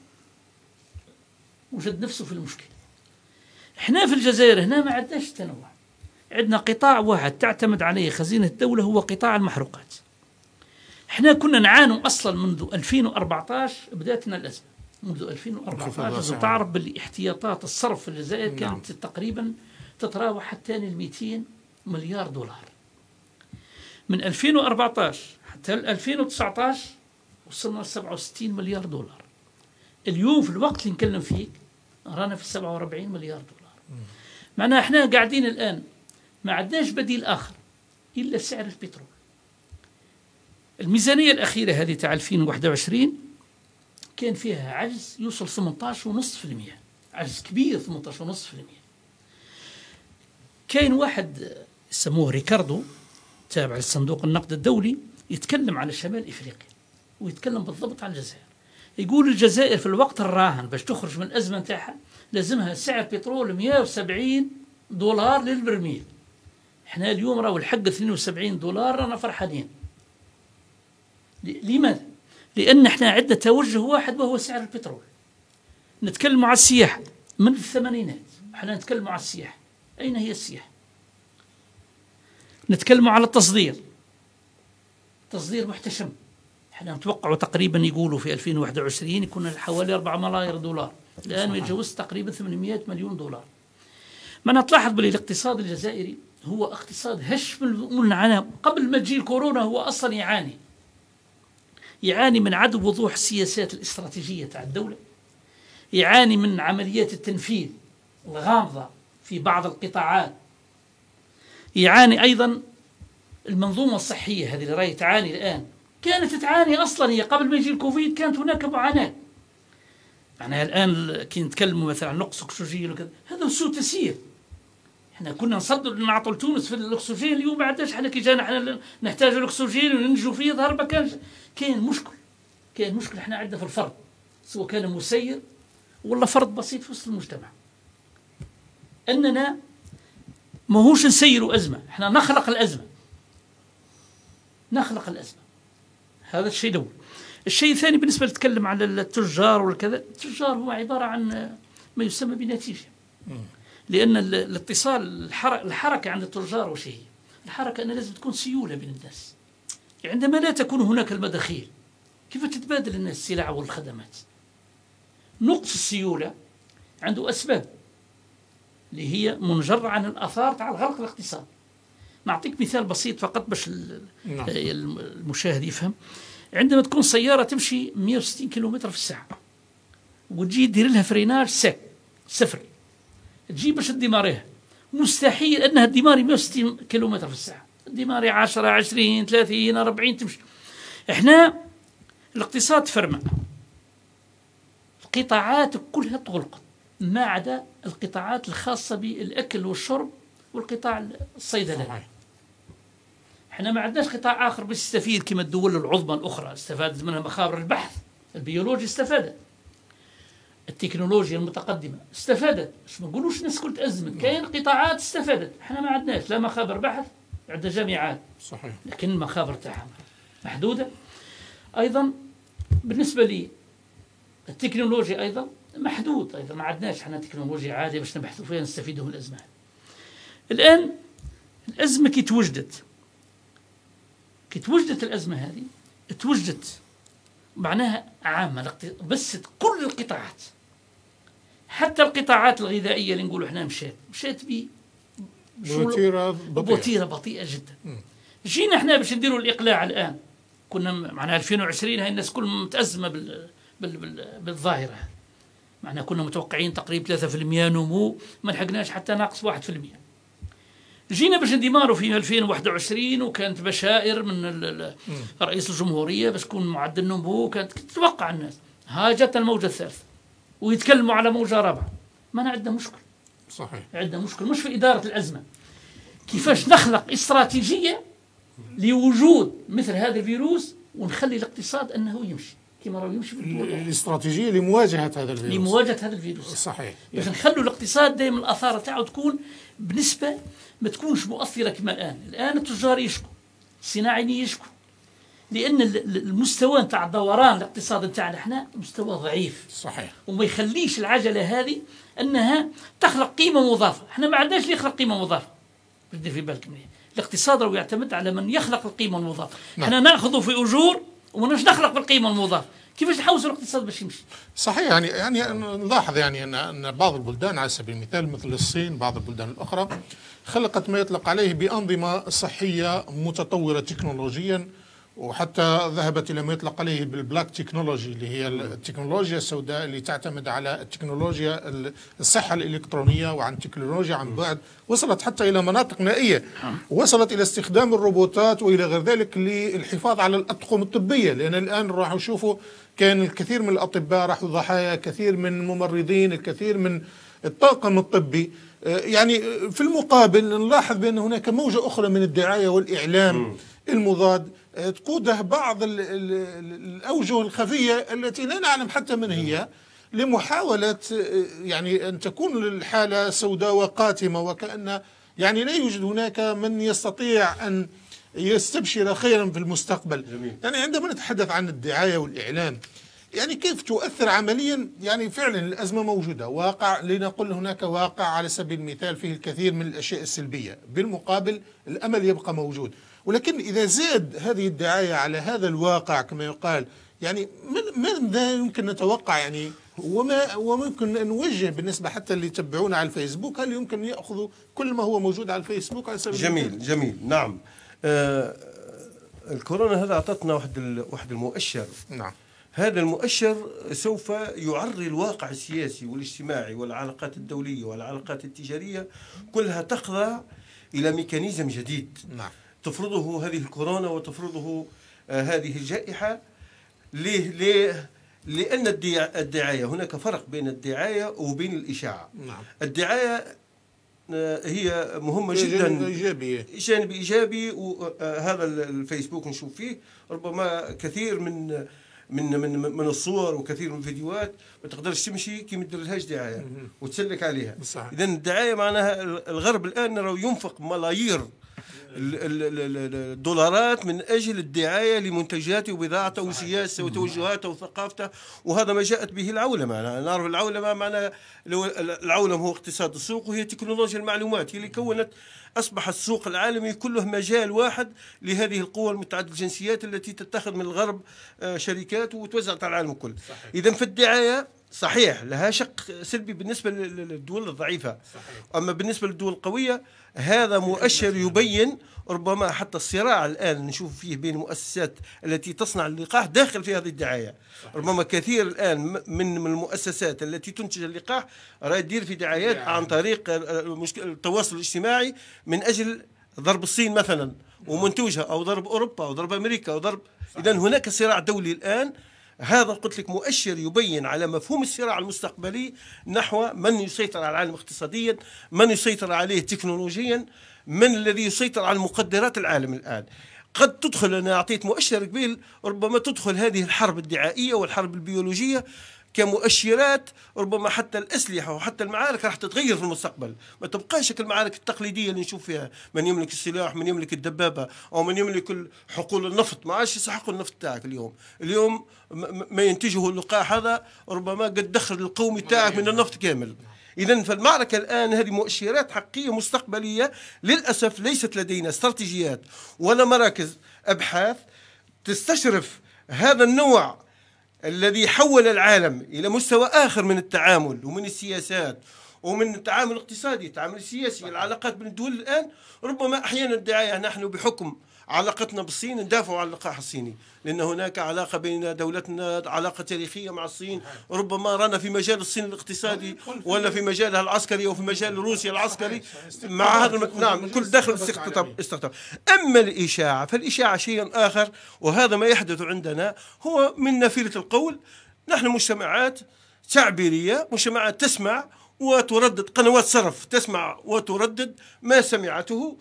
وجد نفسه في المشكلة. احنا في الجزائر هنا ما عندناش تنوع، عندنا قطاع واحد تعتمد عليه خزينة الدولة، هو قطاع المحروقات. احنا كنا نعانوا أصلا منذ 2014 بدأتنا الأزمة. منذ 2014 تعرف بالاحتياطات الصرف في الجزائر كانت تقريبا تتراوح حتى 200 مليار دولار. من 2014 حتى 2019 وصلنا ل 67 مليار دولار. اليوم في الوقت اللي نكلم فيك رانا في 47 مليار دولار. معناها احنا قاعدين الآن ما عندناش بديل آخر إلا سعر البترول. الميزانية الأخيرة هذه تاع 2021 كان فيها عجز يوصل 18.5%، عجز كبير 18.5%. كاين واحد يسموه ريكاردو تابع للصندوق النقد الدولي يتكلم على شمال إفريقيا ويتكلم بالضبط عن الجزائر. يقول الجزائر في الوقت الراهن باش تخرج من الأزمة نتاعها لازمها سعر بترول 170 دولار للبرميل. احنا اليوم راهو الحق 72 دولار رانا فرحانين. لماذا؟ لأن احنا عندنا توجه واحد وهو سعر البترول. نتكلم على السياحة من الثمانينات، احنا نتكلم على السياحة. أين هي السياحة؟ نتكلم على التصدير، تصدير محتشم. احنا نتوقعوا تقريبا يقولوا في 2021 يكون حوالي 4 ملايير دولار، الآن يتجاوز تقريبا 800 مليون دولار. ما تلاحظ بلي الاقتصاد الجزائري هو اقتصاد هش من العناء. قبل ما تجي الكورونا هو أصلا يعاني من عدم وضوح السياسات الاستراتيجية تاع الدولة، يعاني من عمليات التنفيذ الغامضة في بعض القطاعات، يعاني أيضا المنظومة الصحية هذه اللي راهي تعاني الآن. كانت تعاني أصلا هي قبل ما يجي الكوفيد، كانت هناك معاناة. معناها الآن كي نتكلموا مثلا عن نقص أكسجين وكذا، هذا سوء تسيير. احنا كنا نصدر نعطوا لتونس في الأكسجين، اليوم ما عندناش. احنا كي جانا احنا نحتاج الأكسجين وننجو فيه ظهر ما كانش. كاين مشكل احنا عندنا في الفرد، سواء كان مسير ولا فرد بسيط في وسط المجتمع. أننا ماهوش نسيروا أزمة، احنا نخلق الأزمة. هذا الشيء الأول. الشيء الثاني بالنسبة نتكلم على التجار والكذا، التجار هو عبارة عن ما يسمى بنتيجة. لأن الاتصال الحركة عند التجار وش هي؟ الحركة أن لازم تكون سيولة بين الناس. عندما لا تكون هناك المداخيل كيف تتبادل الناس السلع والخدمات؟ نقص السيولة عنده أسباب اللي هي منجرة عن الآثار تاع الغلق الاقتصاد. نعطيك مثال بسيط فقط باش المشاهد يفهم. عندما تكون سيارة تمشي 160 كيلومتر في الساعة وتجي دير لها فريناج صفر، تجي باش تديماريها، مستحيل أنها تديماري 160 كيلومتر في الساعة، تديماري 10 20 30 40 تمشي. احنا الاقتصاد فرمى، القطاعات كلها تغلقت ما عدا القطاعات الخاصة بالأكل والشرب والقطاع الصيدلاني. احنا ما عندناش قطاع آخر باش يستفيد كما الدول العظمى الأخرى استفادت منها. مخابر البحث البيولوجي استفادت، التكنولوجيا المتقدمة استفادت، باش ما نقولوش الناس كل تأزمت. كاين قطاعات استفادت، احنا ما عندناش لا مخابر بحث، عندنا جامعات صحيح لكن المخابر تاعها محدودة. أيضا بالنسبة لي التكنولوجيا أيضا محدود، أيضا ما عندناش احنا تكنولوجيا عالية باش نبحثوا فيها نستفيدوا من الأزمة. الآن الأزمة كي توجدت الأزمة هذه توجدت معناها عامة بس كل القطاعات، حتى القطاعات الغذائية اللي نقولوا احنا مشات بوتيرة بطيئة جدا. جينا احنا باش نديروا الإقلاع الآن، كنا معناها 2020 هاي الناس كل متأزمة بالظاهرة. معناها كنا متوقعين تقريبا 3% نمو، ما لحقناش حتى ناقص 1%. جينا باش نديمارو في 2021 وكانت بشائر من رئيس الجمهورية باش تكون معدل النمو، كانت تتوقع الناس. ها جت الموجة الثالثة ويتكلموا على موجة رابعة. ما عندنا مشكل صحيح، عندنا مشكل مش في إدارة الأزمة، كيفاش نخلق استراتيجية لوجود مثل هذا الفيروس ونخلي الاقتصاد أنه يمشي كما راه يمشي في الدول. الاستراتيجية لمواجهة هذا الفيروس صحيح. باش نخلوا الاقتصاد دائما الآثار تاعو تكون بنسبة ما تكونش مؤثرة كما الآن التجار يشكوا، الصناعيين يشكوا، لأن المستوى تاع الدوران الاقتصادي تاعنا احنا مستوى ضعيف صحيح، وما يخليش العجلة هذه أنها تخلق قيمة مضافة. احنا ما عندناش اللي يخلق قيمة مضافة، بدي في بالك منه. الاقتصاد راهو يعتمد على من يخلق القيمة المضافة. احنا ناخذ في أجور ومناش نخلق بالقيمة المضافة. كيفاش نحوسوا الاقتصاد باش يمشي؟ صحيح. يعني نلاحظ يعني ان بعض البلدان على سبيل المثال مثل الصين، بعض البلدان الاخرى خلقت ما يطلق عليه بانظمه صحيه متطوره تكنولوجيا، وحتى ذهبت الى ما يطلق عليه بالبلاك تكنولوجي اللي هي التكنولوجيا السوداء اللي تعتمد على التكنولوجيا الصحه الالكترونيه وعن تكنولوجيا عن بعد. وصلت حتى الى مناطق نائيه، وصلت الى استخدام الروبوتات والى غير ذلك للحفاظ على الاطقم الطبيه، لان الان راح نشوفوا كان الكثير من الاطباء راحوا ضحايا، كثير من الممرضين، الكثير من الطاقم الطبي. يعني في المقابل نلاحظ بان هناك موجه اخرى من الدعايه والاعلام المضاد تقوده بعض الأوجه الخفية التي لا نعلم حتى من هي، لمحاولة يعني أن تكون الحالة سوداء وقاتمة، وكأن يعني لا يوجد هناك من يستطيع أن يستبشر خيرا في المستقبل. يعني عندما نتحدث عن الدعاية والإعلام يعني كيف تؤثر عمليا، يعني فعلا الأزمة موجودة، واقع لنقول هناك واقع على سبيل المثال فيه الكثير من الأشياء السلبية، بالمقابل الأمل يبقى موجود. ولكن إذا زاد هذه الدعاية على هذا الواقع كما يقال، يعني ماذا يمكن نتوقع يعني، وممكن أن نوجه بالنسبة حتى اللي يتبعونا على الفيسبوك، هل يمكن يأخذوا كل ما هو موجود على الفيسبوك على سبيل جميل جميل. نعم. الكورونا هذا أعطتنا واحد المؤشر. نعم. هذا المؤشر سوف يعري الواقع السياسي والاجتماعي والعلاقات الدولية والعلاقات التجارية كلها تخضع إلى ميكانيزم جديد. نعم. تفرضه هذه الكورونا وتفرضه هذه الجائحة. ليه؟ لأن الدعاية، هناك فرق بين الدعاية وبين الإشاعة. نعم. الدعاية هي مهمة جدا، جانب إيجابي، وهذا الفيسبوك نشوف فيه ربما كثير من الصور وكثير من الفيديوهات ما تقدرش تمشي كي ما تديرلهاش دعاية وتسلك عليها. إذا الدعاية معناها الغرب الآن راه ينفق ملايير الدولارات من أجل الدعاية لمنتجاته وبضاعته وسياسته وتوجهاته وثقافته، وهذا ما جاءت به العولمة. نعرف العولمة معناها العولمة هو اقتصاد السوق، وهي تكنولوجيا المعلومات، هي اللي كونت أصبح السوق العالمي كله مجال واحد لهذه القوى المتعددة الجنسيات التي تتخذ من الغرب شركات وتوزعت على العالم كله. إذا في الدعاية صحيح لها شق سلبي بالنسبة للدول الضعيفة. أما بالنسبة للدول القوية هذا مؤشر يبين ربما حتى الصراع الآن نشوف فيه بين المؤسسات التي تصنع اللقاح داخل في هذه الدعاية. ربما كثير الآن من المؤسسات التي تنتج اللقاح راه تدير في دعايات عن طريق التواصل الاجتماعي من أجل ضرب الصين مثلا ومنتوجها، أو ضرب أوروبا أو ضرب أمريكا أو ضرب. إذن هناك صراع دولي الآن. هذا قلت لك مؤشر يبين على مفهوم الصراع المستقبلي نحو من يسيطر على العالم اقتصاديا، من يسيطر عليه تكنولوجيا، من الذي يسيطر على مقدرات العالم الآن. قد تدخل، أنا أعطيت مؤشر قبيل، ربما تدخل هذه الحرب الدعائية والحرب البيولوجية كمؤشرات، ربما حتى الأسلحة وحتى المعارك راح تتغير في المستقبل. ما تبقاش المعارك التقليدية اللي نشوف فيها من يملك السلاح، من يملك الدبابة، أو من يملك حقول النفط. ما عادش يسحقوا النفط تاعك اليوم ما ينتجه اللقاح هذا ربما قد دخل القومي تاعك من النفط كامل. إذن فالمعركة الآن هذه مؤشرات حقيقية مستقبلية. للأسف ليست لدينا استراتيجيات ولا مراكز أبحاث تستشرف هذا النوع الذي حول العالم إلى مستوى آخر من التعامل ومن السياسات ومن التعامل الاقتصادي، التعامل السياسي، العلاقات بين الدول. الآن ربما أحيانا الدعاية، نحن بحكم علاقتنا بالصين ندافع عن اللقاح الصيني، لأن هناك علاقة بين دولتنا، علاقة تاريخية مع الصين. ربما رانا في مجال الصين الاقتصادي ولا في مجالها العسكري أو في مجال روسيا العسكري مع هذا. نعم، كل داخل استقطاب. أما الإشاعة فالإشاعة شيء آخر، وهذا ما يحدث عندنا هو من نافلة القول. نحن مجتمعات تعبيرية، مجتمعات تسمع وتردد، قنوات صرف تسمع وتردد ما سمعته.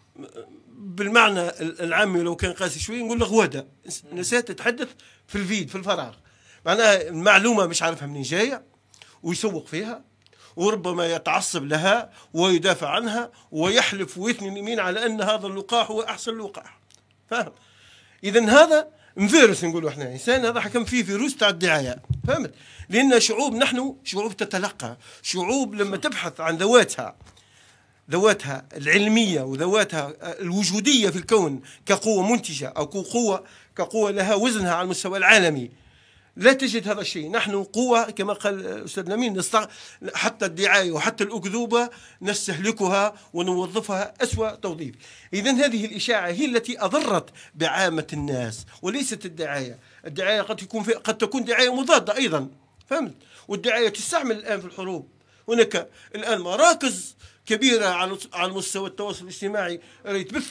بالمعنى العامي لو كان قاسي شوي نقول له غوادة، نسيت تتحدث في الفيد، في الفراغ. معناها المعلومة مش عارفها منين جاية ويسوق فيها، وربما يتعصب لها ويدافع عنها ويحلف ويثني اليمين على أن هذا اللقاح هو أحسن لقاح. فاهم؟ إذن هذا فيروس نقولوا احنا، إنسان هذا حكم فيه فيروس تاع الدعاية. فهمت؟ لأن شعوب، نحن شعوب تتلقى، شعوب لما تبحث عن ذواتها ذواتها العلمية وذواتها الوجودية في الكون كقوة منتجة أو كقوة لها وزنها على المستوى العالمي، لا تجد هذا الشيء. نحن قوة كما قال أستاذ نمين، حتى الدعاية وحتى الأكذوبة نستهلكها ونوظفها أسوأ توظيف. إذن هذه الإشاعة هي التي أضرت بعامة الناس وليست الدعاية. الدعاية قد تكون دعاية مضادة أيضا، فهمت؟ والدعاية تستعمل الآن في الحروب. هناك الآن مراكز كبيرة على مستوى التواصل الاجتماعي تبث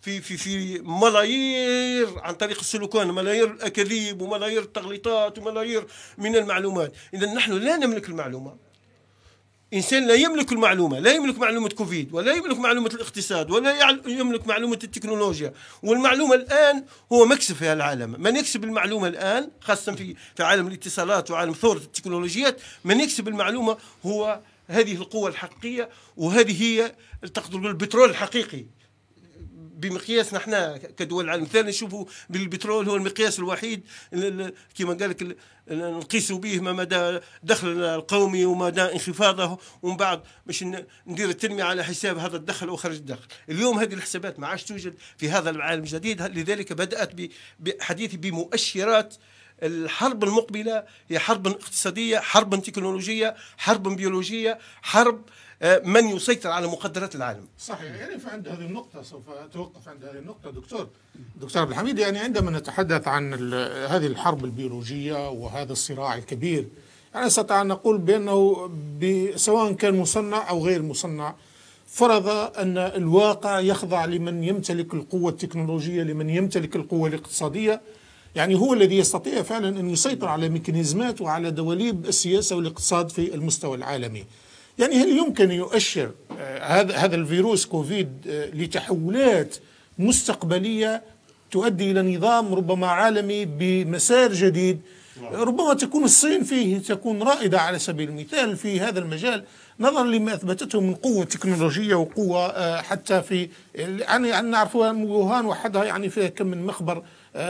في ملايير عن طريق السلوكان، ملايير الأكاذيب وملايير التغليطات وملايير من المعلومات. إذا نحن لا نملك المعلومة. إنسان لا يملك المعلومة، لا يملك معلومة كوفيد، ولا يملك معلومة الاقتصاد، ولا يملك معلومة التكنولوجيا. والمعلومة الآن هو مكسب في العالم. من يكسب المعلومة الآن خاصة في عالم الاتصالات وعالم ثورة التكنولوجيات، من يكسب المعلومة هو هذه القوة الحقيقية، وهذه هي تقدر بالبترول الحقيقي بمقياسنا احنا كدول العالم. مثلا نشوفوا بالبترول هو المقياس الوحيد كما قال لك نقيسوا به ما مدى دخلنا القومي ومدى انخفاضه، ومن بعد باش ندير التنميه على حساب هذا الدخل وخرج الدخل. اليوم هذه الحسابات ما عادش توجد في هذا العالم الجديد، لذلك بدات بحديثي بمؤشرات الحرب المقبله. هي حرب اقتصاديه، حرب تكنولوجيه، حرب بيولوجيه، حرب من يسيطر على مقدرات العالم. صحيح. يعني فعند هذه النقطة سوف أتوقف عند هذه النقطة دكتور عبد الحميد. يعني عندما نتحدث عن هذه الحرب البيولوجية وهذا الصراع الكبير، يعني نستطيع أن نقول بأنه سواء كان مصنع أو غير مصنع، فرض أن الواقع يخضع لمن يمتلك القوة التكنولوجية، لمن يمتلك القوة الاقتصادية. يعني هو الذي يستطيع فعلا أن يسيطر على ميكانيزمات وعلى دواليب السياسة والاقتصاد في المستوى العالمي. يعني هل يمكن يؤشر هذا الفيروس كوفيد لتحولات مستقبلية تؤدي إلى نظام ربما عالمي بمسار جديد؟ ربما تكون الصين فيه تكون رائدة على سبيل المثال في هذا المجال، نظرا لما أثبتته من قوة تكنولوجية وقوة حتى في يعني نعرف ووهان وحدها يعني فيها كم من مخبر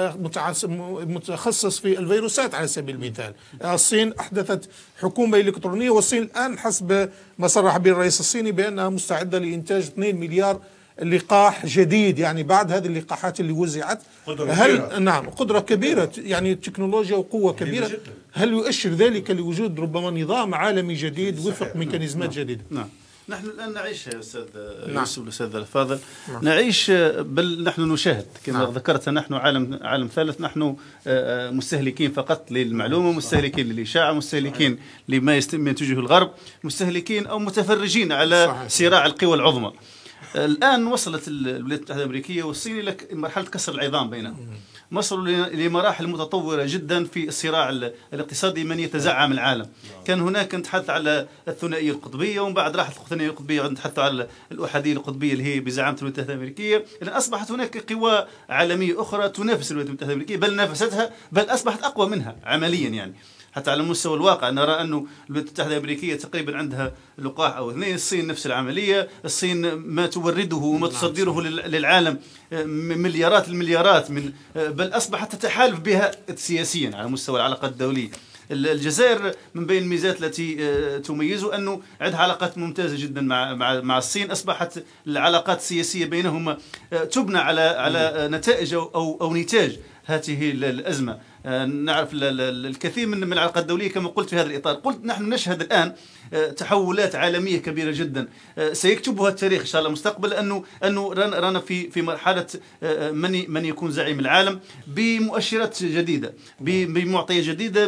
متخصص في الفيروسات على سبيل المثال. الصين أحدثت حكومة إلكترونية، والصين الآن حسب ما صرح به الرئيس الصيني بأنها مستعدة لإنتاج 2 مليار لقاح جديد، يعني بعد هذه اللقاحات اللي وزعت. نعم، قدرة كبيرة، يعني تكنولوجيا وقوة كبيرة. هل يؤشر ذلك لوجود ربما نظام عالمي جديد وفق ميكانيزمات جديدة؟ نعم. نحن الآن نعيش يا أستاذ يوسف الأستاذ الفاضل، نعيش، بل نحن نشاهد كما ذكرت. نحن عالم ثالث، نحن مستهلكين فقط للمعلومة، مستهلكين للإشاعة، مستهلكين لما ينتجه الغرب، مستهلكين أو متفرجين على صراع القوى العظمى. الآن وصلت الولايات المتحدة الأمريكية والصين إلى مرحلة كسر العظام بينهم، وصلوا لمراحل متطورة جدا في الصراع الاقتصادي من يتزعم العالم. كان هناك نتحدث على الثنائية القطبية، ومن بعد راحت الثنائية القطبية ونتحدث على الأحادية القطبية اللي هي بزعامة الولايات المتحدة الأمريكية. إذن أصبحت هناك قوى عالمية أخرى تنافس الولايات المتحدة الأمريكية، بل نافستها، بل أصبحت أقوى منها عمليا. يعني حتى على مستوى الواقع نرى أن الولايات المتحدة الأمريكية تقريبا عندها لقاح أو اثنين. الصين نفس العملية. الصين ما تورده وما تصدره للعالم مليارات المليارات بل أصبحت تتحالف بها سياسيا على مستوى العلاقات الدولية. الجزائر من بين الميزات التي تميز أنه عندها علاقات ممتازة جدا مع الصين. أصبحت العلاقات السياسية بينهما تبنى على نتائج أو نتاج هذه الأزمة. نعرف الكثير من العلاقات الدولية كما قلت في هذا الإطار. قلت نحن نشهد الآن تحولات عالمية كبيرة جدا سيكتبها التاريخ إن شاء الله مستقبل، أنه رانا في مرحلة من يكون زعيم العالم بمؤشرات جديدة، بمعطيات جديدة،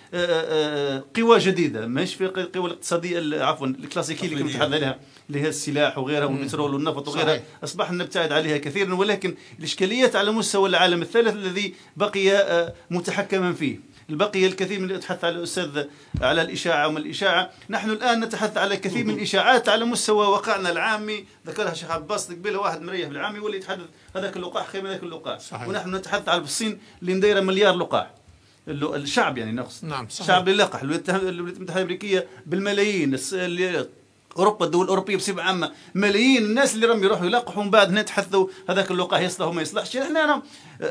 بقوى جديدة، مش في القوى الاقتصادية عفوا الكلاسيكية اللي كنت نتحدث عليها اللي هي السلاح وغيرها والبترول والنفط وغيرها. أصبحنا نبتعد عليها كثيرا، ولكن الإشكاليات على مستوى العالم الثالث الذي بقي متحكما فيه. البقية الكثير من يتحدث على الأستاذ على الإشاعة وما الإشاعة. نحن الآن نتحدث على كثير من الإشاعات على مستوى واقعنا العامي. ذكرها الشيخ عباس قبيله، واحد مريح بالعامي واللي يتحدث هذاك اللقاح خير من هذاك اللقاح. ونحن نتحدث على الصين اللي ندير مليار لقاح. الشعب يعني نقص. نعم الشعب اللي لقح. الولايات المتحدة الأمريكية بالملايين، أوروبا الدول الأوروبية بصفة عامة ملايين الناس اللي راهم يروحوا يلقحوا، من بعد نتحدثوا هذاك اللقاح يصلح وما يصلحش. احنا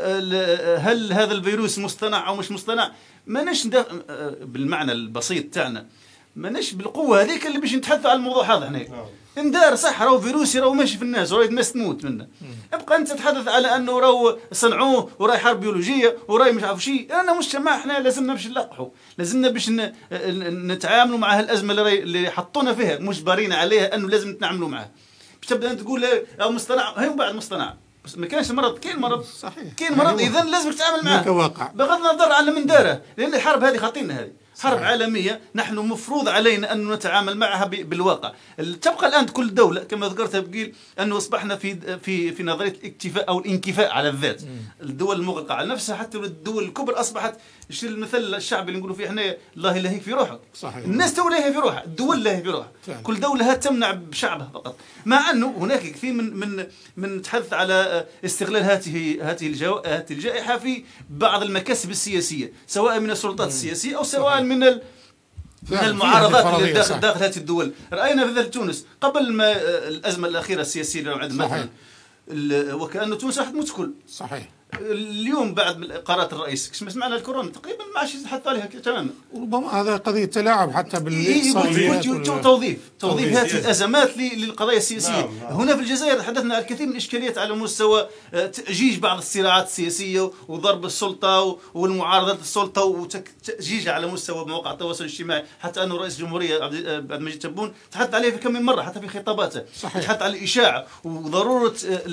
هل هذا الفيروس مصطنع أو مش مصطنع؟ ما بالمعنى البسيط تاعنا ماناش بالقوه هذيك اللي باش نتحدثوا على الموضوع هذا هنا. اندار صح راهو فيروسي راهو ماشي في الناس وراهي الناس تموت منه. ابقى انت تتحدث على انه راهو صنعوه وراهي حرب بيولوجيه وراهي مش عارف شيء. انا مجتمع احنا لازمنا باش نلقحوا، لازمنا باش نتعاملوا مع هالازمه اللي حطونا فيها، مجبرين عليها انه لازم نتعاملوا معها. باش تبدا انت تقول او مصطنع، هي بعد مصطنع ما كانش مرض، كاين مرض صحيح، كاين مرض، اذا لازم تتعامل معاه بغض النظر على من داره، لان الحرب هذه خاطينا، هذه حرب عالمية نحن مفروض علينا أن نتعامل معها بالواقع. تبقى الآن كل دولة كما ذكرت بقيل أنه أصبحنا في نظرية الاكتفاء أو الانكفاء على الذات. الدول المغلقة على نفسها، حتى الدول الكبرى أصبحت المثل الشعبي اللي نقولوا فيه احنا الله يلهيك في روحك. صحيح. الناس تو لاهي في روحها، الدول لاهي في روحها. كل دولة تمنع بشعبها فقط، مع أنه هناك كثير من تحدث على استغلال هذه الجائحة في بعض المكاسب السياسية، سواء من السلطات السياسية أو سواء من المعارضات اللي داخل هذه الدول. رأينا في تونس قبل ما الأزمة الأخيرة السياسية اللي عندنا مثلا، وكأنه تونس راح تموت كل. صحيح. اليوم بعد قرارات الرئيس سمعنا الكورونا تقريبا ما عادش يتحدث عليها تماما. ربما هذا قضيه تلاعب حتى بالاحصائيات توظيف هذه الازمات للقضايا السياسيه. هنا في الجزائر حدثنا عن الكثير من الاشكاليات على مستوى تأجيج بعض الصراعات السياسيه وضرب السلطه والمعارضه السلطه وتأجيجها على مستوى مواقع التواصل الاجتماعي، حتى انه رئيس الجمهوريه عبد المجيد تبون تحدث عليه في كم من مره حتى في خطاباته. تحدث على الاشاعه وضروره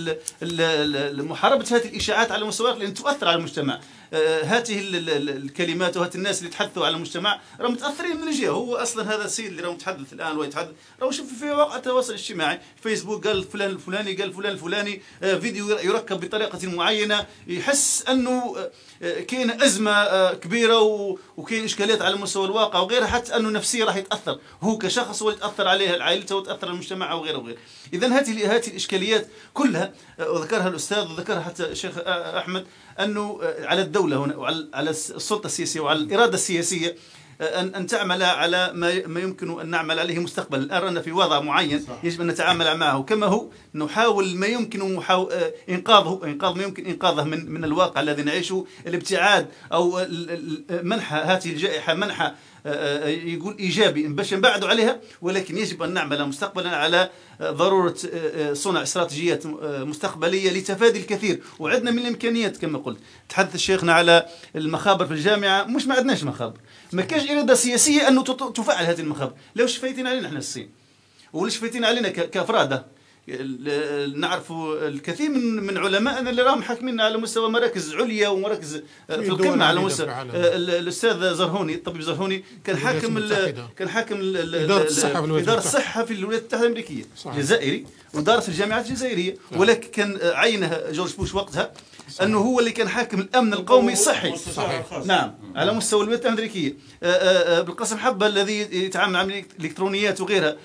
محاربه هذه الاشاعات على مستوى لأن تؤثر على المجتمع. هذه الكلمات وهذه الناس اللي تحدثوا على المجتمع راهم متاثرين من الجهه. هو اصلا هذا السيد اللي راهو متحدث الان ويتحدث راهو شوف في مواقع التواصل الاجتماعي، فيسبوك قال فلان الفلاني قال فلان الفلاني، فيديو يركب بطريقه معينه يحس انه كاين ازمه كبيره وكاين اشكاليات على مستوى الواقع وغيرها، حتى انه نفسيا راح يتاثر هو كشخص ويتاثر عليه عائلته وتاثر المجتمع وغيره وغيره. اذا هذه الاشكاليات كلها وذكرها الاستاذ وذكرها حتى الشيخ احمد، انه على الدوله هنا وعلى السلطه السياسيه وعلى الاراده السياسيه ان تعمل على ما يمكن ان نعمل عليه مستقبلا. الان رانا في وضع معين يجب ان نتعامل معه كما هو، نحاول ما يمكن انقاذ ما يمكن انقاذه من الواقع الذي نعيشه. الابتعاد او منح هذه الجائحه منح يقول ايجابي باش نبعدوا عليها، ولكن يجب ان نعمل مستقبلا على ضروره صنع استراتيجيات مستقبليه لتفادي الكثير. وعندنا من الامكانيات كما قلت. تحدث شيخنا على المخابر في الجامعه، مش ما عندناش مخابر، ما كاش اراده سياسيه انه تفعل هذه المخابر. لو شفيتين علينا احنا الصين ولا شفيتين علينا كافراد. نعرف الكثير من علمائنا اللي راهم حاكمين على مستوى مراكز عليا ومراكز في القمه على مستوى. الاستاذ زرهوني الطبيب زرهوني كان حاكم اداره الصحه في الولايات المتحده الامريكيه، جزائري ودارس في الجامعات الجزائريه، ولكن كان عينه جورج بوش وقتها انه هو اللي كان حاكم الامن القومي الصحي. نعم، على مستوى الولايات المتحده الامريكيه. بالقسم حبه الذي يتعامل مع الالكترونيات وغيرها،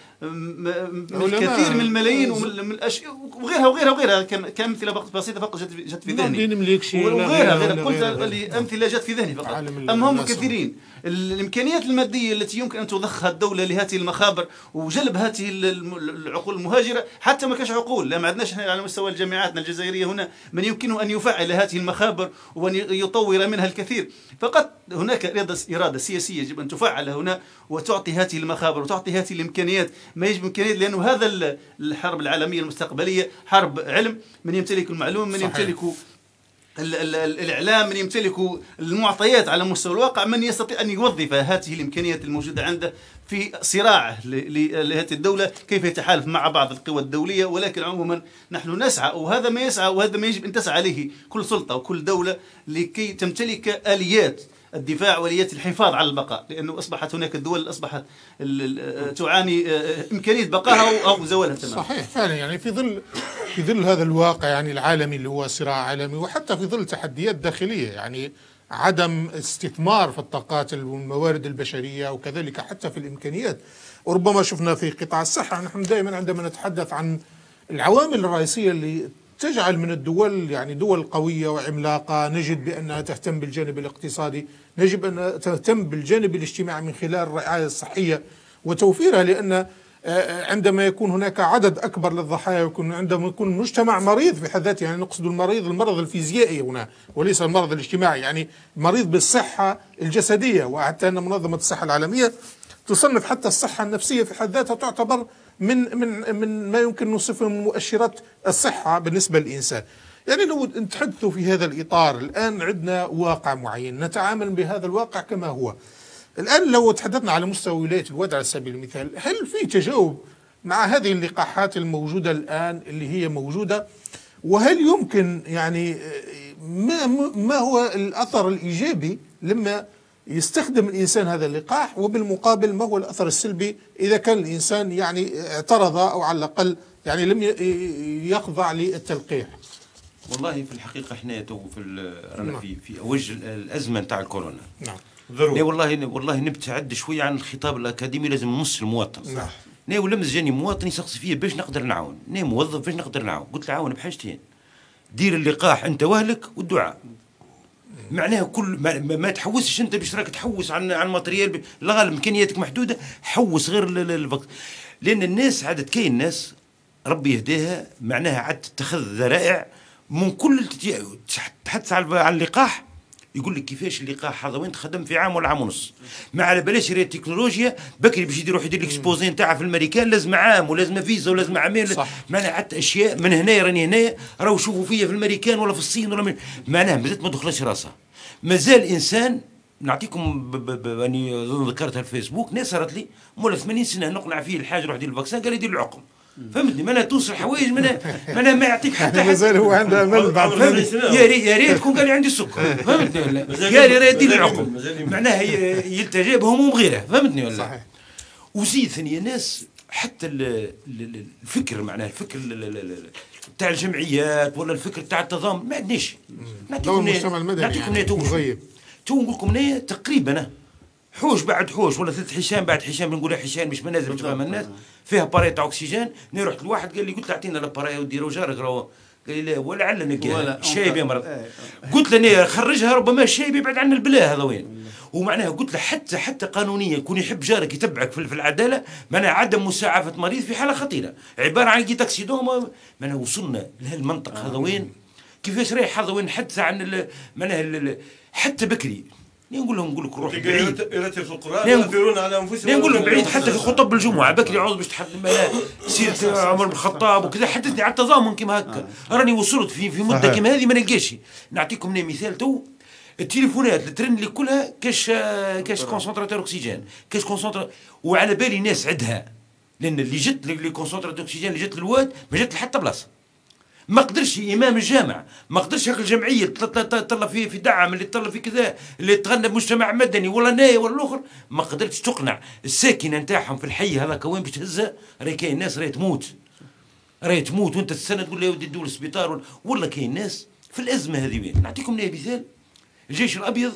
الكثير من الملايين ومن الاشياء وغيرها كامثله بسيطه فقط جت في ذهني، وغيرها قلت امثله جت في ذهني فقط. اما هم كثيرين. الامكانيات الماديه التي يمكن ان تضخها الدوله لهذه المخابر وجلب هذه العقول المهاجره، حتى ما كانش عقول، لا ما عندناش على مستوى جامعاتنا الجزائريه هنا من يمكنه ان يفعل هذه المخابر وان يطور منها الكثير. فقط هناك اراده سياسيه يجب ان تفعل هنا وتعطي هذه المخابر وتعطي هذه الامكانيات ما يجب امكانيات، لانه هذا الحرب العالميه المستقبليه حرب علم. من يمتلك المعلومه، من يمتلك الإعلام، من يمتلك المعطيات على مستوى الواقع، من يستطيع أن يوظف هذه الإمكانيات الموجودة عنده في صراعه لهذه الدولة كيف يتحالف مع بعض القوى الدولية. ولكن عموما نحن نسعى، وهذا ما يسعى وهذا ما يجب أن تسعى عليه كل سلطة وكل دولة، لكي تمتلك آليات الدفاع واليات الحفاظ على البقاء، لانه اصبحت هناك الدول اصبحت تعاني امكانيه بقائها او زوالها تماما. صحيح فعلا. يعني في ظل هذا الواقع يعني العالمي اللي هو صراع عالمي، وحتى في ظل تحديات داخليه، يعني عدم استثمار في الطاقات والموارد البشريه وكذلك حتى في الامكانيات. وربما شفنا في قطاع الصحه، نحن دائما عندما نتحدث عن العوامل الرئيسيه اللي تجعل من الدول يعني دول قوية وعملاقة، نجد بأنها تهتم بالجانب الاقتصادي، نجد أنها تهتم بالجانب الاجتماعي من خلال الرعاية الصحية وتوفيرها. لأن عندما يكون هناك عدد أكبر للضحايا، عندما يكون المجتمع مريض في حد ذاته، يعني نقصد المرض الفيزيائي هنا وليس المرض الاجتماعي، يعني مريض بالصحة الجسدية. وحتى أن منظمة الصحة العالمية تصنف حتى الصحة النفسية في حد ذاتها تعتبر من ما يمكن نوصفه من مؤشرات الصحة بالنسبة للإنسان. يعني لو نتحدثوا في هذا الإطار، الآن عندنا واقع معين نتعامل بهذا الواقع كما هو. الآن لو تحدثنا على مستوى ولاية الوادي على سبيل المثال، هل في تجاوب مع هذه اللقاحات الموجودة الآن اللي هي موجودة؟ وهل يمكن يعني ما هو الأثر الإيجابي لما يستخدم الإنسان هذا اللقاح، وبالمقابل ما هو الأثر السلبي إذا كان الإنسان يعني اعترض أو على الأقل يعني لم يخضع للتلقيح؟ والله في الحقيقة احنا تو رانا في أوج الأزمة نتاع الكورونا. نعم. ضروري. والله نبتعد شوية عن الخطاب الأكاديمي، لازم نمس المواطن. صح. ولما جاني مواطن يسقسي فيا باش نقدر نعاون، موظف باش نقدر نعاون، قلت له عاون بحاجتين، دير اللقاح انت واهلك والدعاء. معناها كل ما تحوسش انت باش راك تحوس عن ماتريال، الغالب امكانياتك محدوده، حوس غير الوقت. لان الناس عادت كاين ناس ربي يهديها معناها عاد تتخذ ذرائع من كل تحدث على اللقاح، يقول لك كيفاش اللقاح هذا وين تخدم في عام ولا عام ونص، ما على بلاش يريد التكنولوجيا بكري باش يروح يدير الاكسبوزي نتاعها في الامريكان لازم عام ولازم فيزا ولازم عامين، معناها حتى اشياء من هنا راني هنا راهو شوفوا فيا في الامريكان ولا في الصين ولا معناها مازالت ما دخلش راسها. مازال انسان نعطيكم راني ذكرتها الفيسبوك، ناس صارت لي مولا 80 سنه نقنع فيه الحاج روح دير الفاكسان قال لي دير العقم. فهمتني؟ معناها توصل حوايج معناها ما يعطيك حتى مازال هو عنده امل بعد. يا ريت تكون قال لي عندي السكر، فهمتني ولا؟ قال لي راه دير العقم، معناها يلتجئ بهموم غيرها، فهمتني ولا؟ صحيح. وزيد ثانيه ناس حتى الفكر، معناها الفكر تاع الجمعيات ولا الفكر تاع التضامن ما عندناش. نعطيكم المجتمع المدني نعطيكم مغيب تو نقول لكم تقريبا حوش بعد حوش ولا 3 حيشان بعد حيشان، بنقولها حيشان مش منازل تفهم الناس فيها باري تاع اكسجين. انا رحت لواحد قال لي قلت له اعطينا لاباري وديروا جارك راهو، قال لي لا ولعل نلقاها الشايب يا مرض. قلت له انا خرجها ربما الشايب يبعد عن البلاه هذا وين. ومعناها قلت له حتى قانونيا يكون يحب جارك يتبعك في العداله، معناها عدم مساعفه مريض في حاله خطيره عباره عن كي تاكسيدوم. معناها وصلنا لهالمنطق هذا وين، كيفاش رايح هذا وين، حتى عن معناها حتى بكري نقول لك روح بعيد يرتل في القران يؤثرون على انفسهم، نقول لك بعيد حتى في خطب الجمعه بكري عاوز باش تحدث سيره عمر بن الخطاب وكذا، حدثني على التضامن كيما هكا. راني وصلت في مده كيما هذه ما نلقاش. نعطيكم مثال تو التليفونات الترند اللي كلها كاش كونسنتراتور اكسجين، كاش كونسنتراتور، وعلى بالي ناس عندها، لان اللي جت لي كونسنتراتور اكسجين اللي جت للواد ما جت لحتى بلاصه. ما قدرش امام الجامع، ما قدرش هاك الجمعيه تطلع في دعم، اللي تطلع في كذا، اللي تغنى بمجتمع مدني ولا ناي ولا الاخر، ما قدرتش تقنع الساكنه نتاعهم في الحي هذاك وين باش تهزها. راهي كاين ناس راهي تموت وانت تستنى تقول له يا ودي دور السبيطار ولا كاين ناس في الازمه هذه وين. نعطيكم مثال، الجيش الابيض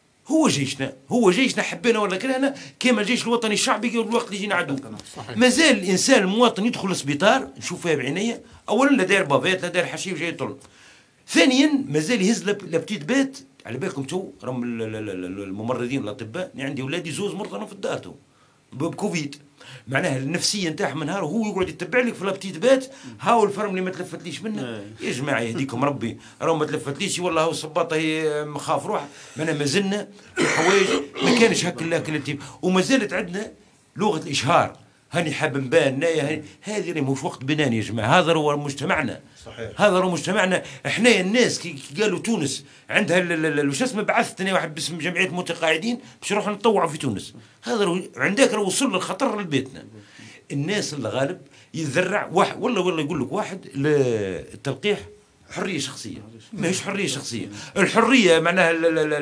هو جيشنا حبينا ولا كرهنا، كما الجيش الوطني الشعبي الوقت اللي يجينا عدو. مازال الانسان المواطن يدخل السبيطار نشوف فيها بعينيا، اولا لا داير بافيت لا داير حشيش جاي يطل، ثانيا مازال يهز لابتيت بيت. على بالكم تو راهم الممرضين والاطباء، عندي ولادي زوز مرضى في الدار تو بكوفيد، معناها النفسيه نتاعهم نهار وهو يقعد يتبع لك في لابتيت بات، هاو الفرم اللي ما تلفتليش منه. يا جماعه يهديكم ربي، راهو ما تلفتليش والله هو الصباطه هي مخاف روح. معناها ما زلنا في حوايج ما كانش هكا وما زالت عندنا لغه الاشهار، هاني حاب نبان نايا، هذه راه مش وقت بنان يا جماعه، هذا هو مجتمعنا. صحيح. هذا هو مجتمعنا احنا الناس كي قالوا تونس عندها وش اسمه، بعثت انا واحد باسم جمعيه متقاعدين باش نروحوا نتطوعوا في تونس. هذا عندك راه وصل للخطر لبيتنا. الناس اللي غالب يذرع واحد ولا يقول لك واحد التلقيح حريه شخصيه، ماهيش حريه شخصيه. الحريه معناها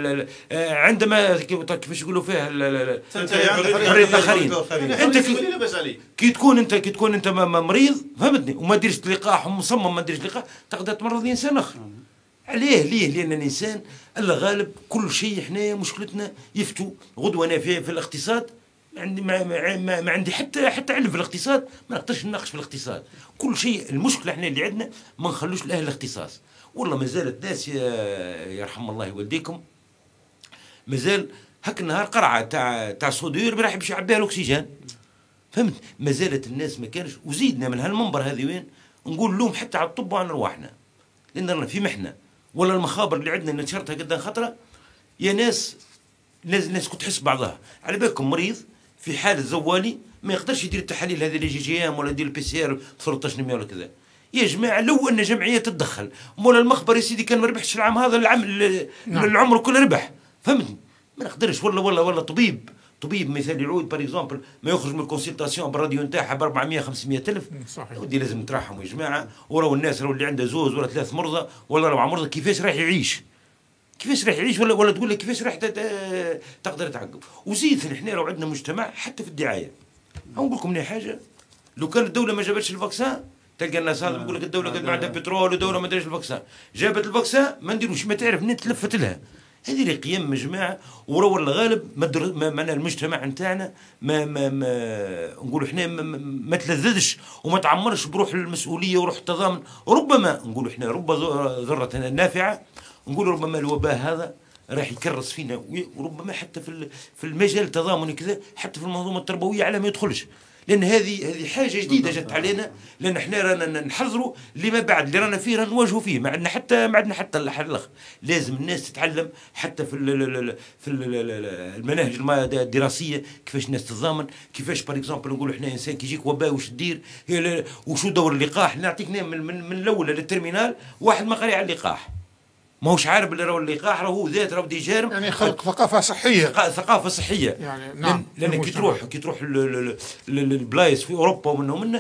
عندما كيفاش يقولوا فيها حريه الاخرين. انت كي تكون انت مريض، فهمتني، وما ديرش لقاح ومصمم ما ديرش لقاح، تقدر تمرض انسان اخر. ليه؟ لان الانسان الله غالب كل شيء. احنا مشكلتنا يفتوا غدوه انا في الاقتصاد، عندي ما عندي حتى علم في الاقتصاد، ما نقدرش نناقش في الاقتصاد. كل شيء المشكله احنا اللي عندنا ما نخلوش لاهل الاختصاص. والله ما زالت ناس يرحم الله والديكم، مازال هاك النهار قرعه تاع صدور راح باش يعبيها الاكسجين، فهمت؟ ما زالت الناس ما كانش. وزيدنا من هالمنبر هذه وين نقول لهم حتى على الطب وعن ارواحنا، لان رانا في محنه. ولا المخابر اللي عندنا نشرتها قدام خطره يا ناس كنت تحس بعضها. على بالكم مريض في حاله زوالي ما يقدرش يدير التحاليل هذه اللي جي ام ولا يدير البي سي ار 13 ولا كذا. يا جماعه لو ان جمعيه تتدخل، مولا المخبر يا سيدي كان ما ربحش العام هذا، العمر كله ربح، فهمتني؟ ما نقدرش ولا طبيب مثال يعود بار اكزومبل ما يخرج من الكونسلتاسيون بالراديو نتاعها ب 400 500 الف. صحيح. ودي لازم نترحموا يا جماعه، وراو الناس راهو اللي عنده زوز ولا 3 مرضى ولا 4 مرضى كيفاش راح يعيش؟ ولا تقول لك كيفاش راح تقدر تعقب؟ وزيد احنا راهو عندنا مجتمع حتى في الدعايه. نقول لكم حاجه، لو كان الدوله ما جابتش الفاكسان تلقى الناس هذا يقول لك الدوله قد ما عندها بترول ودوله ما دارش الفاكسان، جابت الفاكسان ما نديروش، ما تعرف منين تلفت لها. هذه اللي قيم يا جماعه، ورا الغالب معنا المجتمع نتاعنا ما نقولوا احنا ما تلذذش وما تعمرش بروح المسؤوليه وروح التضامن. ربما نقولوا احنا رب ذره نافعه، نقولوا ربما الوباء هذا راح يكرس فينا، وربما حتى في المجال التضامني كذا، حتى في المنظومه التربويه على ما يدخلش، لان هذه حاجه جديده جت علينا، لان احنا رانا نحضروا لما بعد اللي رانا فيه رانا نواجهوا فيه، ما عندنا حتى الحل. لازم الناس تتعلم حتى في المناهج الدراسيه كيفاش الناس تتضامن، كيفاش بار اكزومبل نقولوا احنا انسان كيجيك وباء واش دير، وشو دور اللقاح. نعطيك من الاول للترمينال واحد ما قاري على اللقاح، ما هوش عارف اللي راهو اللقاح راهو ذات راهو بدي جارم، يعني خلق ثقافه صحيه. ثقافه صحيه يعني نعم. لان كي تروح للبلايص في اوروبا ومنهم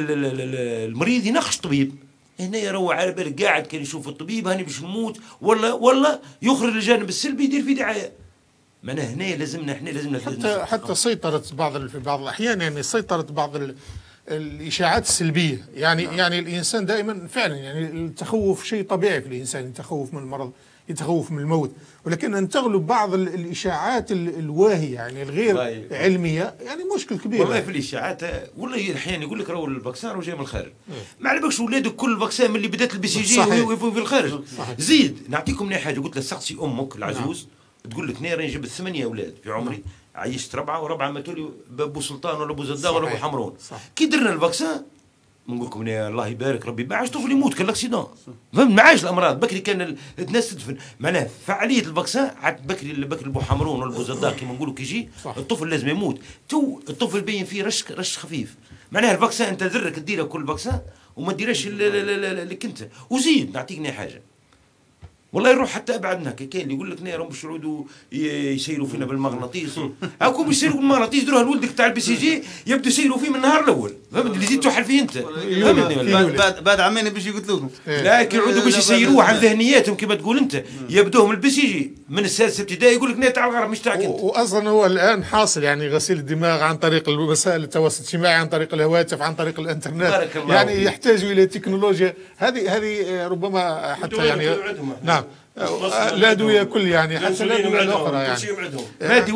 المريض يناقش طبيب، هنا راهو على بالك قاعد كان يشوف الطبيب هاني باش نموت ولا يخرج الجانب السلبي يدير في دعايه. معناها هنا لازمنا حتى سيطرت في بعض الاحيان، يعني سيطرت بعض الاشاعات السلبيه، يعني الانسان دائما فعلا، يعني التخوف شيء طبيعي في الانسان، يتخوف من المرض، يتخوف من الموت، ولكن ان تغلب بعض الاشاعات الواهيه يعني الغير علميه يعني مشكل كبير. والله في الاشاعات والله احيانا يقول لك راهو الفاكسان راهو جاي من الخارج، ما على بالكش ولادك كل الفاكسان من اللي بدات البي سي جي في الخارج. زيد نعطيكم حاجه، قلت له سقسي امك العجوز تقول لك راني جبت 8 اولاد في عمري، عيشت 4 وربعه ماتوا لي بابو سلطان ولا ابو زدان ولا ابو حمرون. كي درنا الفاكسان نقول لكم الله يبارك ربي ما عادش طفل يموت، كان لاكسيدون، فهمت؟ ما عادش الامراض بكري، كان الناس تدفن. معناه فعاليه الفاكسان عاد بكري ابو حمرون ولا ابو زدان كيما نقولوا كي يجي الطفل لازم يموت. تو الطفل باين فيه رش خفيف. معناها الفاكسان انت ذرك ديره كل فاكسان وما ديرش اللي كنت. وزيد نعطيك حاجه والله يروح حتى ابعد من هكا، كاين اللي يقول لك راهم باش يعودوا يسيروا فينا بالمغناطيس، هاكم باش يسيروا بالمغناطيس دروها لولدك تاع البي سي جي يبدو يسيروا فيه من النهار الاول، فهمت؟ اللي زيد توحل فيه انت، فهمتني؟ بعد عامين باش يقتلوهم، لا كي يعودوا باش يسيروه عن ذهنياتهم كما تقول انت، يبدوهم البي سي جي من السادس ابتدائي يقول لك تاع الغرب مش تاعك انت. واصلا هو الان حاصل يعني غسيل الدماغ عن طريق وسائل التواصل الاجتماعي، عن طريق الهواتف، عن طريق الانترنت، يعني يحتاج الى تكنولوجيا. هذه ربما حتى يعني نعم الادويه كل يعني حتى الادويه الاخرى يعني مادي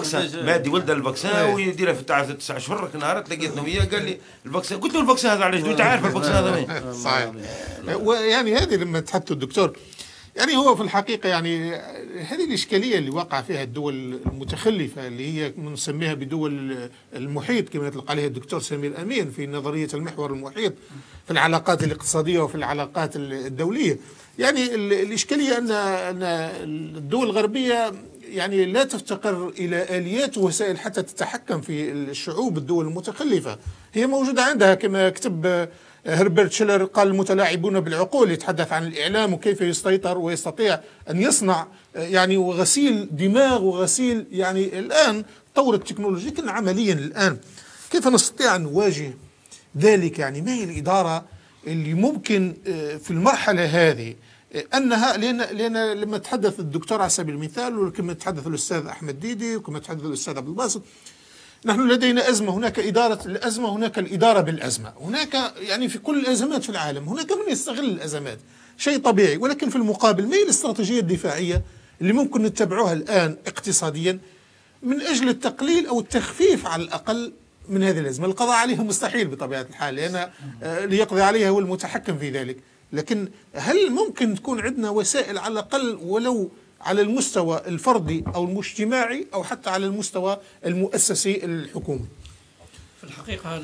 ولد الفاكسان ويديرها في 9 اشهر. نهار تلاقيتنا وياه قال لي الفاكسان، قلت له الفاكسان هذا علاش؟ انت عارف الفاكسان هذا وين؟ صحيح. ويعني هذه لما تحدث الدكتور، يعني هو في الحقيقه يعني هذه الاشكاليه اللي وقع فيها الدول المتخلفه اللي هي نسميها بدول المحيط كما يطلق عليها الدكتور سمير امين في نظريه المحور المحيط في العلاقات الاقتصاديه وفي العلاقات الدوليه. يعني الإشكالية أن الدول الغربية يعني لا تفتقر إلى آليات ووسائل حتى تتحكم في الشعوب الدول المتخلفة، هي موجودة عندها كما كتب هربرت شيلر، قال المتلاعبون بالعقول، يتحدث عن الإعلام وكيف يسيطر ويستطيع أن يصنع يعني وغسيل دماغ وغسيل يعني الآن طور التكنولوجيا. لكن عمليا الآن كيف نستطيع أن نواجه ذلك؟ يعني ما هي الإدارة اللي ممكن في المرحلة هذه أنها لأن لما تحدث الدكتور على سبيل المثال وكما تحدث الأستاذ أحمد ديدي وكما تحدث الأستاذ عبد الباسط، نحن لدينا أزمة، هناك إدارة الأزمة، هناك الإدارة بالأزمة، هناك يعني في كل الأزمات في العالم هناك من يستغل الأزمات، شيء طبيعي. ولكن في المقابل ما هي الاستراتيجية الدفاعية اللي ممكن نتبعوها الآن اقتصاديا من أجل التقليل أو التخفيف على الأقل من هذه الأزمة؟ القضاء عليها مستحيل بطبيعة الحال، لأن ليقضي عليها هو المتحكم في ذلك. لكن هل ممكن تكون عندنا وسائل على الأقل ولو على المستوى الفردي أو المجتمعي أو حتى على المستوى المؤسسي الحكومي؟ في الحقيقة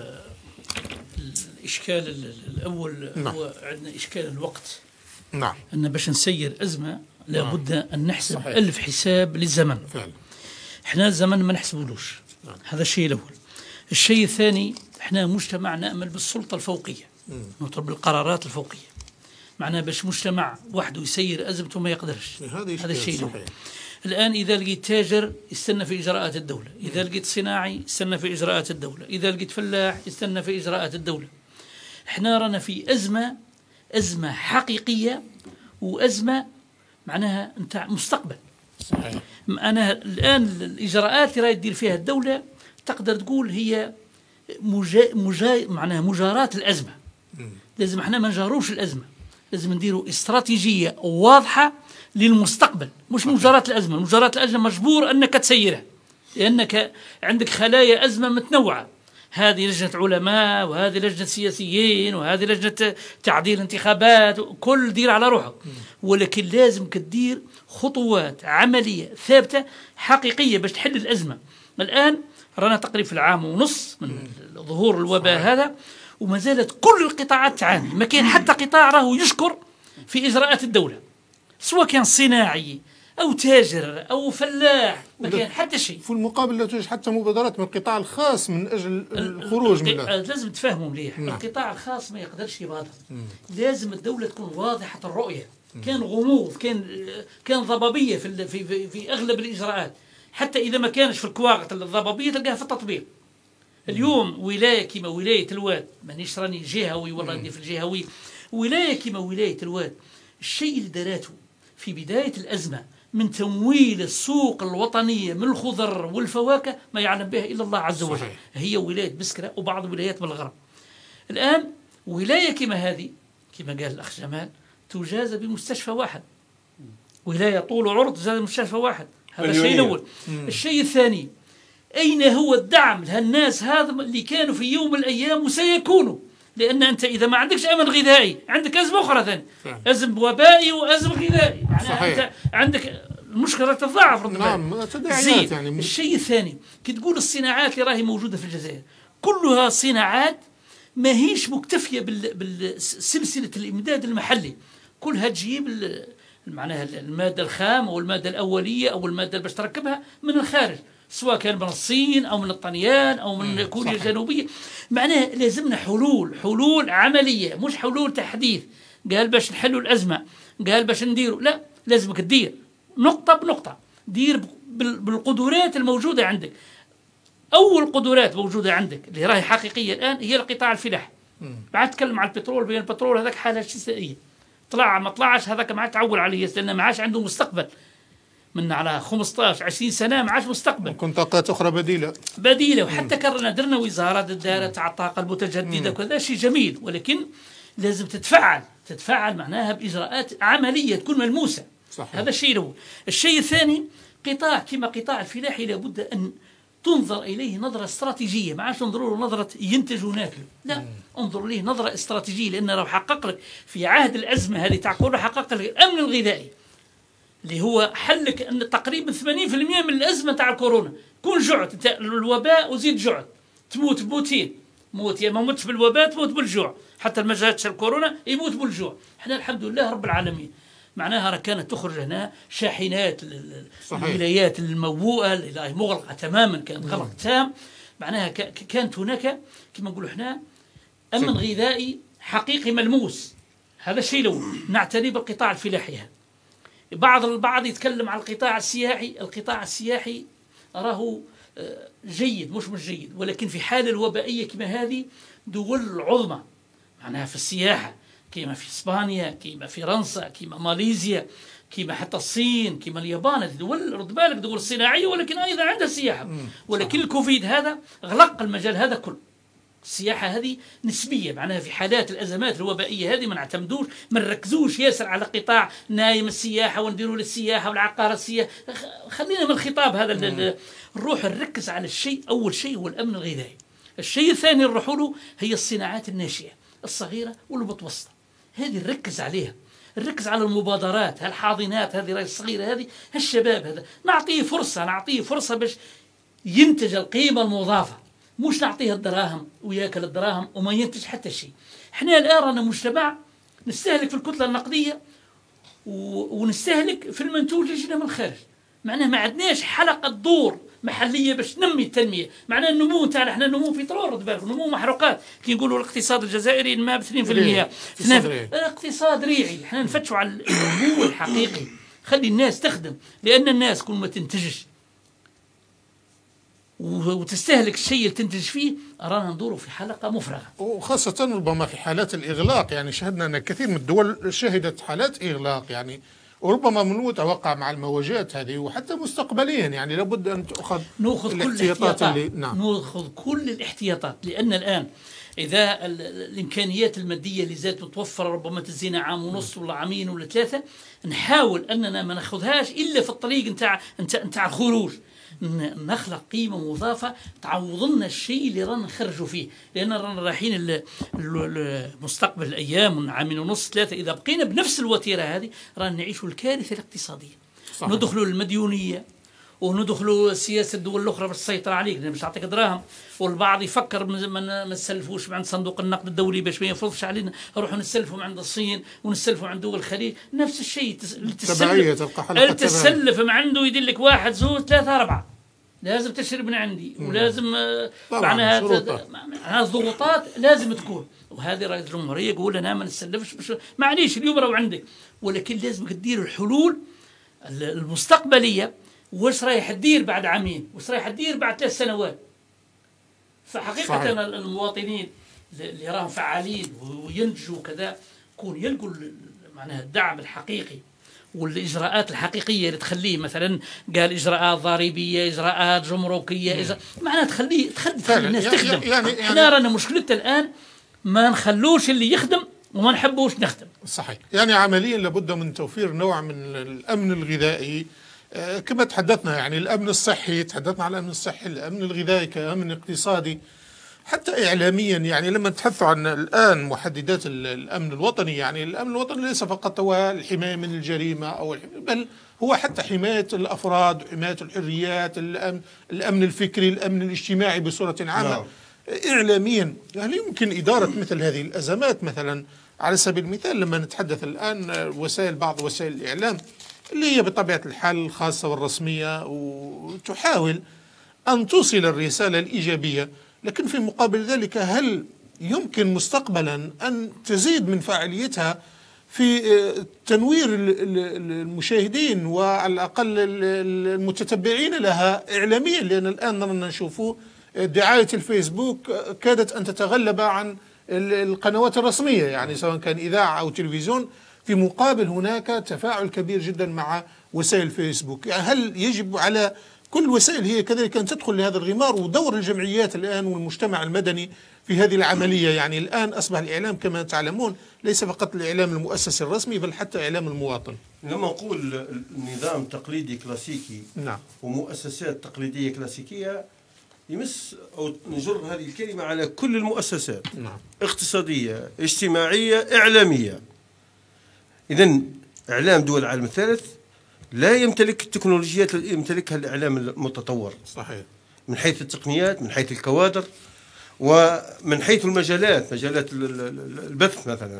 الإشكال الأول هو عندنا إشكال الوقت. نعم. أن باش نسير أزمة لابد أن نحسب 1000 حساب للزمن. فعلا. احنا الزمن ما نحسبولوش، هذا الشيء الأول. الشيء الثاني، احنا مجتمع نأمل بالسلطة الفوقية، نطلب القرارات الفوقية. معناه باش مجتمع وحده يسير أزمته ما يقدرش. هذا الشيء الأول. الآن إذا لقيت تاجر يستنى في إجراءات الدولة، إذا لقيت صناعي يستنى في إجراءات الدولة، إذا لقيت فلاح يستنى في إجراءات الدولة. احنا رانا في أزمة حقيقية، وأزمة معناها نتاع مستقبل. صحيح. أنا الآن الإجراءات اللي راهي تدير فيها الدولة تقدر تقول هي معناها مجاراة الأزمة. لازم احنا ما نجاروش الأزمة، لازم نديروا استراتيجية واضحة للمستقبل، مش مجاراة الأزمة. مجاراة الأزمة مجبور أنك تسيرها، لأنك عندك خلايا أزمة متنوعة، هذه لجنة علماء، وهذه لجنة سياسيين، وهذه لجنة تعديل انتخابات، كل دير على روحه. ولكن لازم تدير خطوات عملية ثابتة حقيقية باش تحل الأزمة. الآن رانا تقريبا في العام ونص من ظهور الوباء هذا، وما زالت كل القطاعات تعاني. ما كان حتى قطاع راهو يشكر في إجراءات الدولة، سواء كان صناعي أو تاجر أو فلاح، ما كان حتى شيء. في المقابل لا توجد حتى مبادرات من القطاع الخاص من أجل الخروج منها. لازم تفهموا مليح. القطاع الخاص ما يقدرش يبادر. لازم الدولة تكون واضحة الرؤية. كان غموض، كان ضبابية في أغلب الإجراءات. حتى إذا ما كانش في الكواغط الضبابية تلقاها في التطبيق. اليوم ولاية كما ولاية الواد، مانيش راني جهوي والله في الجهوي، ولاية كما ولاية الواد، الشيء اللي دارته في بداية الأزمة من تمويل السوق الوطنية من الخضر والفواكه ما يعلم بها إلا الله عز وجل. صحيح. هي ولاية بسكرة وبعض ولايات بالغرب. الآن ولاية كما هذه كما قال الأخ جمال تجازى بمستشفى واحد، ولاية طول وعرض تجازى بمستشفى واحد. هذا الشيء الأول. الشيء الثاني، أين هو الدعم لهالناس هذا اللي كانوا في يوم من الأيام وسيكونوا؟ لأن أنت إذا ما عندكش أمن غذائي عندك أزمة أخرى ثانية، أزمة وبائي وأزمة غذائي. يعني أنت عندك المشكلة تتضاعف. نعم، تداعيات. يعني الشيء الثاني، كي تقول الصناعات اللي راهي موجودة في الجزائر كلها صناعات ما هيش مكتفية بالسلسلة الإمداد المحلي، كلها تجيب معناها المادة الخام أو المادة الأولية أو المادة اللي باش تركبها من الخارج، سواء كان من الصين أو من الطليان أو من كوريا الجنوبية. معناها لازمنا حلول عملية، مش حلول تحديث. قال باش نحلوا الأزمة، قال باش نديروا، لا، لازمك تدير نقطة بنقطة، دير بالقدرات الموجودة عندك. أول قدرات موجودة عندك اللي راهي حقيقية الآن هي القطاع الفلاحي. بعد تكلم عن البترول، بين البترول هذاك حالة استثنائية، طلع ما طلعش هذاك ما عاد تعول عليه، لأن ما عادش عنده مستقبل. من على 15-20 سنة ما عادش مستقبل. ممكن طاقات أخرى بديلة. وحتى كرنا درنا وزارة الدارة تاع الطاقة المتجددة وكذا، شيء جميل، ولكن لازم تتفعل معناها بإجراءات عملية تكون ملموسة. صحيح. هذا الشيء الأول. الشيء الثاني، قطاع كما قطاع الفلاحي لابد أن تنظر إليه نظرة استراتيجية، ما عادش ننظروا له نظرة ينتج وناكل، لا، انظر إليه نظرة استراتيجية، لأن لو حقق لك في عهد الأزمة هذه تاع كورونا حقق لك الأمن الغذائي اللي هو حلك أن تقريبا 80% من الأزمة تاع الكورونا. كون جعت انت الوباء وزيد جعت تموت بموتين، موت يا ما موتش بالوباء تموت بالجوع، حتى ما جاتش الكورونا يموت بالجوع. احنا الحمد لله رب العالمين معناها كانت تخرج هنا شاحنات الولايات الموبوءة اللي مغلقة تماما، كانت غلق تام. معناها كانت هناك كما نقولوا احنا أمن غذائي حقيقي ملموس. هذا الشيء لو نعتني بالقطاع الفلاحي. البعض يتكلم عن القطاع السياحي راهو جيد، مش جيد، ولكن في حال الوبائية كما هذه دول العظمى معناها في السياحة، كما في إسبانيا، كما في فرنسا، كما ماليزيا، كما حتى الصين، كما اليابان، دول رد بالك دول صناعية ولكن أيضا عندها سياحة. ولكن الكوفيد هذا غلق المجال هذا كله. السياحة هذه نسبية، معناها في حالات الأزمات الوبائية هذه ما نعتمدوش، ما نركزوش ياسر على قطاع نايم السياحة ونديروا للسياحة والعقار السياحة. خلينا من الخطاب هذا نروح نركز على الشيء. أول شيء هو الأمن الغذائي. الشيء الثاني نروحوا له هي الصناعات الناشئة الصغيرة والمتوسطة، هذه نركز عليها، نركز على المبادرات، هالحاضنات هذه الصغيرة هذه، هالشباب هذا نعطيه فرصة باش ينتج القيمة المضافة، مش نعطيه الدراهم وياكل الدراهم وما ينتج حتى شيء. احنا الآن رانا مجتمع نستهلك في الكتلة النقدية ونستهلك في المنتوج اللي يجينا من الخارج. معناه ما عندناش حلقة دور محليه باش تنمي التنميه. معناه النمو نتاعنا احنا نمو بترول، رد بالك نمو محروقات كي نقولوا الاقتصاد الجزائري نما ب 2%. اقتصاد ريعي. احنا نفتشوا على النمو الحقيقي، خلي الناس تخدم، لان الناس كل ما تنتجش وتستهلك الشيء اللي تنتج فيه رانا ندوروا في حلقه مفرغه. وخاصه ربما في حالات الاغلاق، يعني شهدنا ان كثير من الدول شهدت حالات اغلاق يعني، وربما من المتوقع مع المواجهات هذه وحتى مستقبليا يعني لابد ان تؤخذ الاحتياطات ناخذ كل الاحتياطات، لان الان اذا الامكانيات الماديه اللي زادت متوفره ربما تزينا عام ونص ولا عامين ولا 3، نحاول اننا ما ناخذهاش الا في الطريق نتاع الخروج، نخلق قيمه مضافه تعوض لنا الشيء اللي رانا نخرجوا فيه، لان رانا رايحين المستقبل الايام عامين ونص 3 اذا بقينا بنفس الوتيره هذه رانا نعيشوا الكارثه الاقتصاديه. صحيح. ندخلوا المديونيه وندخلوا سياسه الدول الاخرى باش تسيطر عليك، باش تعطيك دراهم، والبعض يفكر ما نسلفوش من عند صندوق النقد الدولي باش ما يفرضش علينا، نروحوا نسلفوا من عند الصين ونسلفوا عند دول الخليج، نفس الشيء. تسلف من عنده يدير لك 1 2 3 4 لازم تشتري من عندي، ولازم معناها ضغوطات لازم تكون. وهذه رئيس الجمهوريه يقول انا ما نسلفش، معليش اليوم راهو عندك، ولكن لازم تدير الحلول المستقبليه. واش رايح تدير بعد عامين، واش رايح تدير بعد 3 سنوات. فحقيقه صحيح. المواطنين اللي راهم فعالين وينتجوا كذا يكون يلقوا معناها الدعم الحقيقي والاجراءات الحقيقيه اللي تخليه، مثلا قال اجراءات ضريبيه، اجراءات جمركيه، معناها تخلي الناس تخدم. احنا رانا مشكلتنا الان ما نخلوش اللي يخدم وما نحبوش نخدم. صحيح. يعني عمليا لابد من توفير نوع من الامن الغذائي كما تحدثنا، يعني الامن الصحي، تحدثنا على الامن الصحي، الامن الغذائي كامن اقتصادي، حتى اعلاميا. يعني لما نتحدثوا عن الان محددات الامن الوطني، يعني الامن الوطني ليس فقط هو الحمايه من الجريمه بل هو حتى حمايه الافراد، حمايه الحريات، الامن الفكري، الامن الاجتماعي بصوره عامه. اعلاميا يعني يمكن اداره مثل هذه الازمات. مثلا على سبيل المثال لما نتحدث الان بعض وسائل الاعلام اللي هي بطبيعة الحال الخاصة والرسمية وتحاول أن توصل الرسالة الإيجابية، لكن في مقابل ذلك هل يمكن مستقبلا أن تزيد من فاعليتها في تنوير المشاهدين وعلى الأقل المتتبعين لها إعلاميا؟ لأن الآن نشوفوا دعاية الفيسبوك كادت أن تتغلب عن القنوات الرسمية، يعني سواء كان إذاعة أو تلفزيون. في مقابل هناك تفاعل كبير جدا مع وسائل فيسبوك. يعني هل يجب على كل وسائل هي كذلك أن تدخل لهذا الغمار؟ ودور الجمعيات الآن والمجتمع المدني في هذه العملية، يعني الآن أصبح الإعلام كما تعلمون ليس فقط الإعلام المؤسسي الرسمي بل حتى إعلام المواطن. لما نقول النظام تقليدي كلاسيكي نعم ومؤسسات تقليدية كلاسيكية يمس أو نجر هذه الكلمة على كل المؤسسات. نعم. اقتصادية، اجتماعية، إعلامية. إذن إعلام دول العالم الثالث لا يمتلك التكنولوجيات التي يمتلكها الإعلام المتطور. صحيح. من حيث التقنيات، من حيث الكوادر، ومن حيث مجالات البث مثلا.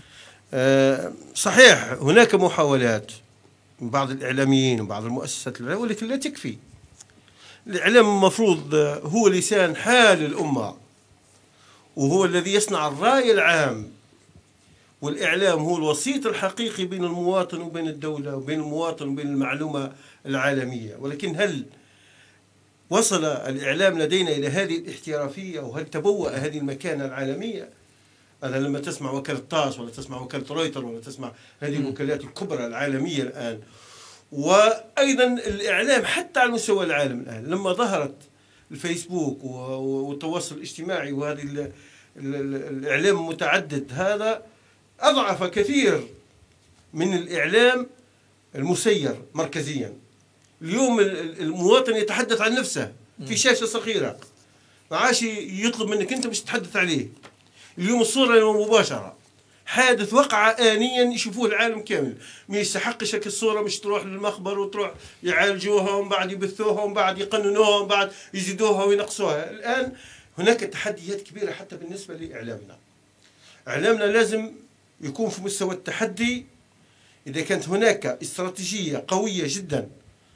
صحيح هناك محاولات من بعض الإعلاميين وبعض المؤسسات الإعلامية، ولكن لا تكفي. الإعلام المفروض هو لسان حال الأمة، وهو الذي يصنع الرأي العام، والإعلام هو الوسيط الحقيقي بين المواطن وبين الدولة وبين المواطن وبين المعلومة العالمية. ولكن هل وصل الإعلام لدينا إلى هذه الاحترافية، وهل تبوأ هذه المكانة العالمية؟ أنا لما تسمع وكالة طاس ولا تسمع وكالة رويتر ولا تسمع هذه الوكالات الكبرى العالمية الآن، وأيضا الإعلام حتى على مستوى العالم الآن، لما ظهرت الفيسبوك والتواصل الاجتماعي وهذه الإعلام المتعدد، هذا أضعف كثير من الإعلام المسير مركزيا. اليوم المواطن يتحدث عن نفسه في شاشة صغيرة، ما عادش يطلب منك أنت مش تتحدث عليه. اليوم الصورة مباشرة، حادث وقع آنيا يشوفوه العالم كامل. ما يستحقش الصورة مش تروح للمخبر وتروح يعالجوها ومن بعد يبثوها ومن بعد يقننوها ومن بعد يزيدوها وينقصوها. الآن هناك تحديات كبيرة حتى بالنسبة لإعلامنا. إعلامنا لازم يكون في مستوى التحدي. إذا كانت هناك استراتيجية قوية جدا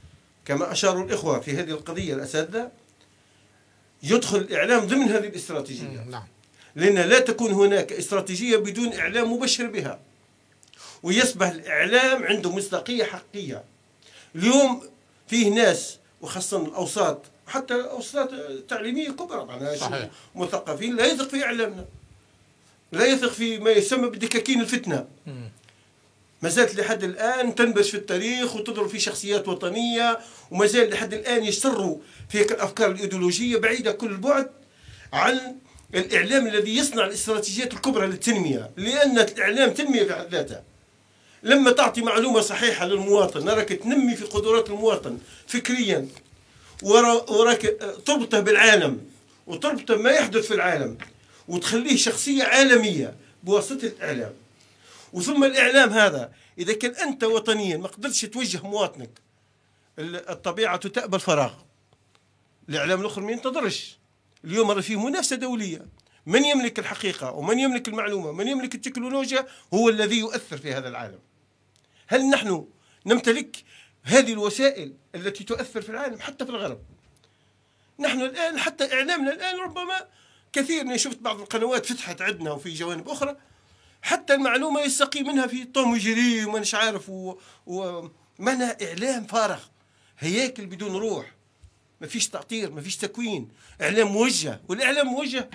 كما أشاروا الإخوة في هذه القضية الأساتذة، يدخل الإعلام ضمن هذه الاستراتيجية. نعم. لأن لا تكون هناك استراتيجية بدون إعلام مبشر بها، ويصبح الإعلام عنده مصداقية حقيقية. اليوم فيه ناس وخاصة الأوساط، حتى الأوساط التعليمية كبرى معناها مثقفين، لا يثق في إعلامنا، لا يثق في ما يسمى بدكاكين الفتنة. ما زالت لحد الآن تنبش في التاريخ وتضرب في شخصيات وطنية، وما زال لحد الآن يستروا في الأفكار الإيديولوجية بعيدة كل البعد عن الإعلام الذي يصنع الاستراتيجيات الكبرى للتنمية. لأن الإعلام تنمية في حد ذاتها. لما تعطي معلومة صحيحة للمواطن، راك تنمي في قدرات المواطن فكريا، وراك تربطه بالعالم وتربطه بما يحدث في العالم، وتخليه شخصية عالمية بواسطة الإعلام. وثم الإعلام هذا إذا كان أنت وطنيا ما قدرتش توجه مواطنك، الطبيعة تأبى الفراغ، الإعلام الآخر ما ينتظرش. اليوم راه فيه منافسة دولية، من يملك الحقيقة ومن يملك المعلومة، من يملك التكنولوجيا هو الذي يؤثر في هذا العالم. هل نحن نمتلك هذه الوسائل التي تؤثر في العالم حتى في الغرب؟ نحن الآن حتى إعلامنا الآن ربما كثير، أنا شفت بعض القنوات فتحت عندنا وفي جوانب أخرى، حتى المعلومة يستقي منها في توم وجيري ومانيش عارف ومنها إعلام فارغ، هياكل بدون روح، ما فيش تعطير، ما فيش تكوين، إعلام موجه. والإعلام موجه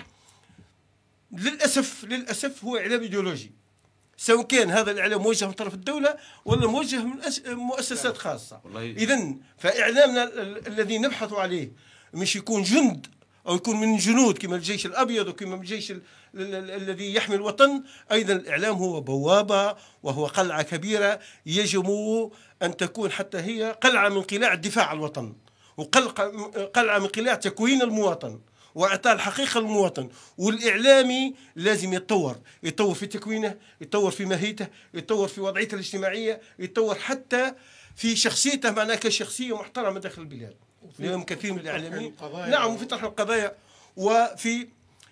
للأسف هو إعلام إيديولوجي، سواء كان هذا الإعلام موجه من طرف الدولة ولا موجه من مؤسسات خاصة. إذن فإعلامنا الذي نبحث عليه مش يكون جند أو يكون من جنود كما الجيش الأبيض وكما الجيش الذي يحمي الوطن. أيضا الإعلام هو بوابة وهو قلعة كبيرة، يجب أن تكون حتى هي قلعة من قلاع الدفاع عن الوطن، وقلعة من قلاع تكوين المواطن وإعطاء الحقيقة للمواطن. والإعلامي لازم يتطور في تكوينه، يتطور في ماهيته، يتطور في وضعيته الاجتماعية، يتطور حتى في شخصيته معناها كشخصية محترمة داخل البلاد. اليوم كثير من الإعلاميين نعم وفي طرح القضايا وفي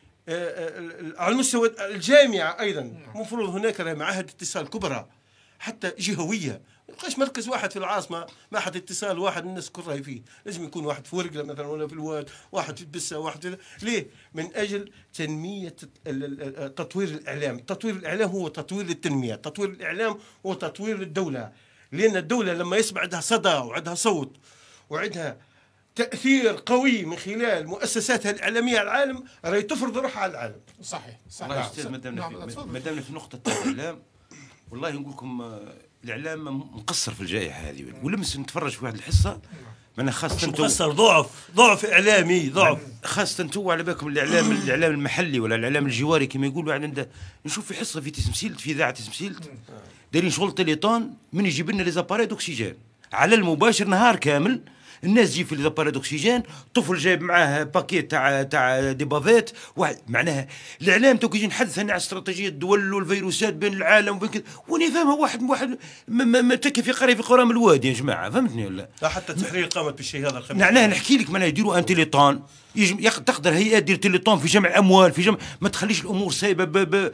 على المستوى الجامعة أيضا مفروض هناك معاهد اتصال كبرى حتى جهوية، ما يبقاش مركز واحد في العاصمة معهد اتصال واحد الناس كلها فيه، لازم يكون واحد في ورقلة مثلا ولا في الواد، واحد في البسة، واحد في ليه؟ من أجل تنمية تطوير الإعلام. تطوير الإعلام هو تطوير للتنمية، تطوير الإعلام هو تطوير للدولة. لأن الدولة لما يسمع عندها صدى وعندها صوت وعندها تأثير قوي من خلال مؤسساتها الإعلامية على العالم، راهي تفرض روحها على العالم. صحيح. والله يا أستاذ، ما دامنا في نقطة الإعلام، والله نقول لكم الإعلام مقصر في الجائحة هذه، ولمس نتفرج في واحد الحصة معنا خاصة مقصر، ضعف إعلامي، ضعف خاصة تو على بالكم الإعلام المحلي ولا الإعلام الجواري كما يقولوا. عنده نشوف في حصة في تسمسيلت، في إذاعة تسمسيلت دايرين شغل تيليطون من يجيب لنا لي زاباري دوكسيجين على المباشر نهار كامل. الناس تجي في ليزاباري دوكسيجين، طفل جايب معاه باكيت تاع دي بافيت واحد. معناها الاعلام تو كيجي نحدث على استراتيجيه الدول والفيروسات بين العالم وبين كذا، وانا فاهمها واحد ما تكفي قريه في قرى من الوادي يا جماعه، فهمتني ولا لا؟ حتى التحرير قامت بالشيء هذا الخميس. معناها نحكي لك، معناها يديروا ان تيليطون، تقدر هيئات دير تيليطون في جمع اموال، في جمع، ما تخليش الامور سايبه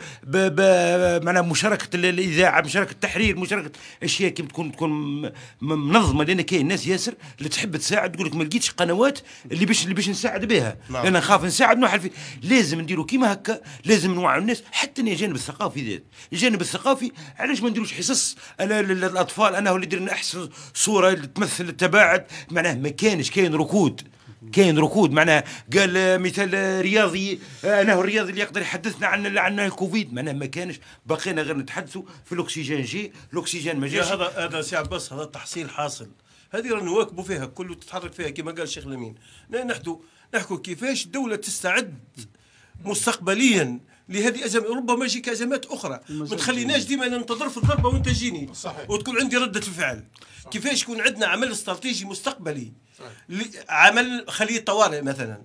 معناها مشاركه الاذاعه، مشاركه التحرير، مشاركه اشياء كي تكون منظمه. لان كاين ناس ياسر اللي تحب تساعد تقول لك ما لقيتش قنوات اللي باش نساعد بها، لان نخاف نساعد نوحل فيه. لازم نديروا كيما هكا، لازم نوعوا الناس. حتى الجانب الثقافي ذات، الجانب الثقافي علاش ما نديروش حصص الاطفال انه اللي يدير احسن صوره تمثل التباعد. معناه ما كانش كاين ركود معناها قال مثال رياضي، انا هو الرياضي اللي يقدر يحدثنا عن الكوفيد. معناها ما كانش، بقينا غير نتحدثوا في الاكسجين جي، الاكسجين ما جاش. هذا سي عباس، هذا تحصيل حاصل، هذه رانا نواكبوا فيها كله، تتحرك فيها كما قال الشيخ لمين. نحكوا كيفاش الدوله تستعد مستقبليا لهذه أزمة، ربما يجيك أزمات أخرى. ما تخليناش ديما ننتظر في الضربة وأنت تجيني وتكون عندي ردة الفعل. كيفاش يكون عندنا عمل استراتيجي مستقبلي، عمل خلية طوارئ مثلا،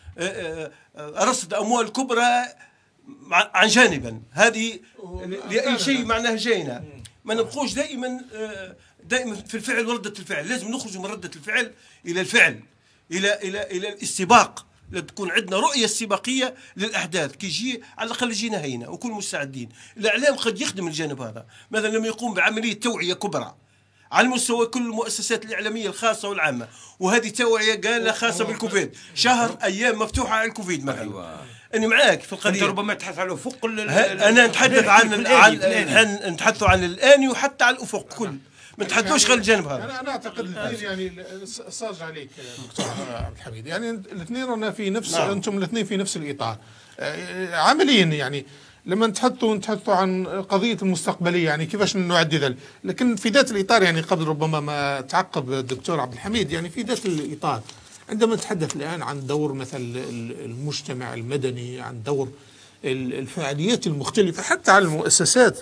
رصد أموال كبرى عن جانبا، هذه لأي شيء معناه جاينا. ما نبقوش دائما في الفعل وردة الفعل، لازم نخرج من ردة الفعل إلى الفعل، إلى الاستباق. تكون عندنا رؤية استباقية للأحداث، كي يجي على الأقل يجينا هينا ونكون مستعدين. الإعلام قد يخدم الجانب هذا، مثلا لما يقوم بعملية توعية كبرى على مستوى كل المؤسسات الإعلامية الخاصة والعامة، وهذه توعية قال خاصة بالكوفيد، شهر أيام مفتوحة على الكوفيد مثلا. أيوة. أنا معاك في القضية. أنت ربما تحدث على الأفق. أنا نتحدث نتحدث عن الآن وحتى على الأفق كل، ما نتحدثوش غير الجانب هذا. انا اعتقد الاثنين يعني صاج عليك دكتور عبد الحميد، يعني الاثنين رانا في نفس انتم الاثنين في نفس الاطار عمليا. يعني لما نتحدثوا عن قضيه المستقبليه يعني كيفاش نعدي ذلك، لكن في ذات الاطار يعني قبل ربما ما تعقب الدكتور عبد الحميد، يعني في ذات الاطار عندما نتحدث الان عن دور مثلا المجتمع المدني، عن دور الفعاليات المختلفه حتى على المؤسسات،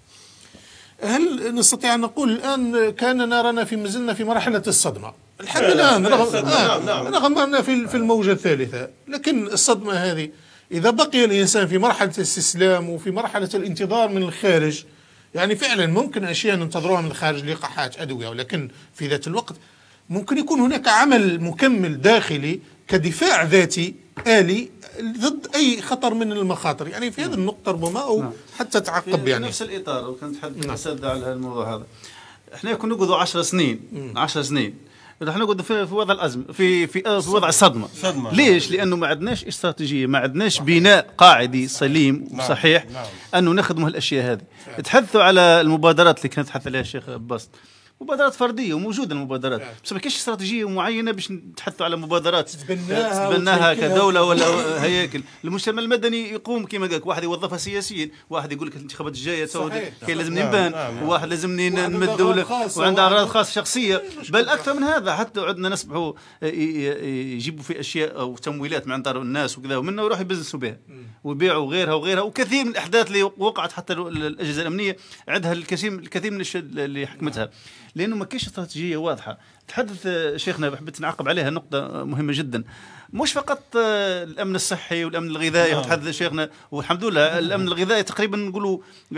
هل نستطيع أن نقول الآن كأننا رانا ما زلنا في مرحلة الصدمة الحد الآن رغم أننا في الموجة الثالثة، لكن الصدمة هذه إذا بقي الإنسان في مرحلة الاستسلام وفي مرحلة الانتظار من الخارج، يعني فعلا ممكن أشياء ننتظروها من الخارج لقاحات أدوية، ولكن في ذات الوقت ممكن يكون هناك عمل مكمل داخلي كدفاع ذاتي آلي ضد أي خطر من المخاطر. يعني في هذه النقطة ربما أو حتى تعقب يعني نفس الإطار، وكنت حد أسد على الموضوع هذا. احنا كنا نقعدوا 10 سنين 10 سنين احنا نقعدوا في وضع الأزمة، في وضع الصدمة. ليش؟ لأنه ما عندناش استراتيجية، ما عندناش بناء قاعدي سليم وصحيح أنه نخدموا هالأشياء هذه. تحدثوا على المبادرات اللي كانت تحدث عليها الشيخ باسط، مبادرات فرديه وموجوده المبادرات، بس ما كاينش استراتيجيه معينه باش نتحدثوا على مبادرات تبناها كدوله ولا هياكل. المجتمع المدني يقوم كما قالك، واحد يوظفها سياسيا، واحد يقول لك الانتخابات الجايه كاين لازمني نبان، وواحد لازمني نمد وعنده اغراض خاصه شخصيه، بل اكثر من هذا حتى عندنا نصبحوا يجيبوا في اشياء او تمويلات من عند الناس وكذا، ومنه يروحوا يبزنسوا بها ويبيعوا غيرها وغيرها. وكثير من الاحداث اللي وقعت حتى الاجهزه الامنيه عندها الكثير من اللي حكمتها، لانه ما كاينش استراتيجيه واضحه. تحدث شيخنا حبيت نعقب عليها نقطه مهمه جدا، مش فقط الامن الصحي والامن الغذائي. تحدث شيخنا والحمد لله الامن الغذائي تقريبا نقولوا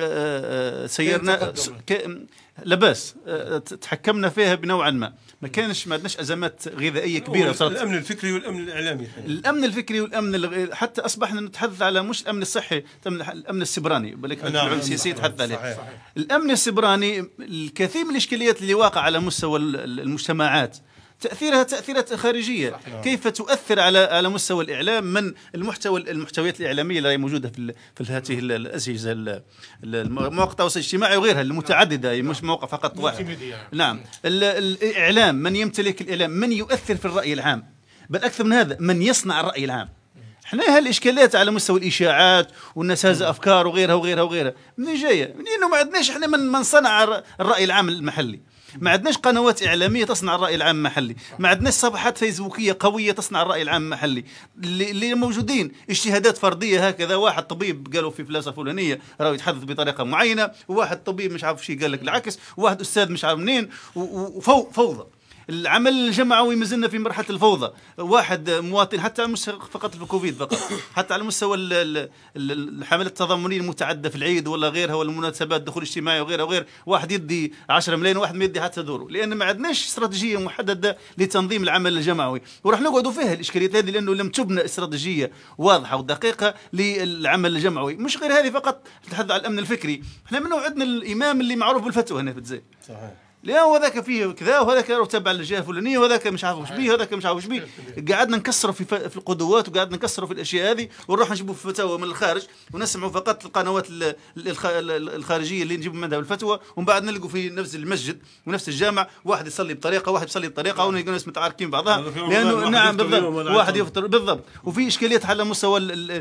سيرنا لباس تحكمنا فيها بنوعا ما كانش، ما عندناش ازمات غذائيه كبيره صارت. الامن الفكري والامن الاعلامي، الامن الفكري والامن حتى اصبحنا نتحدث على مش الامن الصحي، الامن السبراني، بالك العلوم السياسيه تحدث عليه. الامن السبراني الكثير من الاشكاليات اللي واقع على مستوى المجتمعات تأثيرات خارجية. كيف تؤثر على مستوى الإعلام من المحتويات الإعلامية اللي موجودة في هذه الأجهزة المواقع التواصل الاجتماعي وغيرها المتعددة، مش موقع فقط واحد. نعم، الإعلام، من يمتلك الإعلام، من يؤثر في الرأي العام، بل أكثر من هذا من يصنع الرأي العام. احنا هالاشكاليات على مستوى الاشاعات والناس هذا افكار وغيرها منين جايه؟ من انه ما عندناش احنا من صنع الراي العام المحلي، ما عندناش قنوات اعلاميه تصنع الراي العام المحلي، ما عندناش صفحات فيسبوكيه قويه تصنع الراي العام المحلي. اللي موجودين اجتهادات فرديه هكذا، واحد طبيب قالوا في فلاسفه فلانيه راهو يتحدث بطريقه معينه، وواحد طبيب مش عارف شيء قال لك العكس، وواحد استاذ مش عارف منين، وفوضى. العمل الجمعوي مازلنا في مرحله الفوضى. واحد مواطن حتى مش فقط في الكوفيد فقط، حتى على مستوى الحملات التضامنيه المتعدده في العيد ولا غيرها ولا المناسبات دخول اجتماعي وغير، واحد يدي 10 ملايين وواحد ما يدي حتى دوره، لان ما عندناش استراتيجيه محدده لتنظيم العمل الجمعوي، وراح نقعدوا فيها الاشكاليات هذه لانه لم تبنى استراتيجيه واضحه ودقيقه للعمل الجمعوي. مش غير هذه فقط، نتحدث عن الامن الفكري. احنا منه عندنا الامام اللي معروف بالفتوى هنا في الجزائر، صحيح، لأن هذاك فيه كذا وهذاك تبع الجهه الفلانيه وهذاك مش عارف وش بيه وهذاك مش عارف وش بيه. قعدنا نكسروا في القدوات وقعدنا نكسروا في الاشياء هذه، ونروح نجيبوا فتاوى من الخارج ونسمعوا فقط القنوات الخارجيه اللي نجيبوا منها الفتوى، ومن بعد نلقوا في نفس المسجد ونفس الجامع واحد يصلي بطريقه واحد يصلي بطريقه، ونلقوا ناس متعاركين بعضها، لانه نعم بالضبط واحد يفطر بالضبط. وفي اشكاليات على مستوى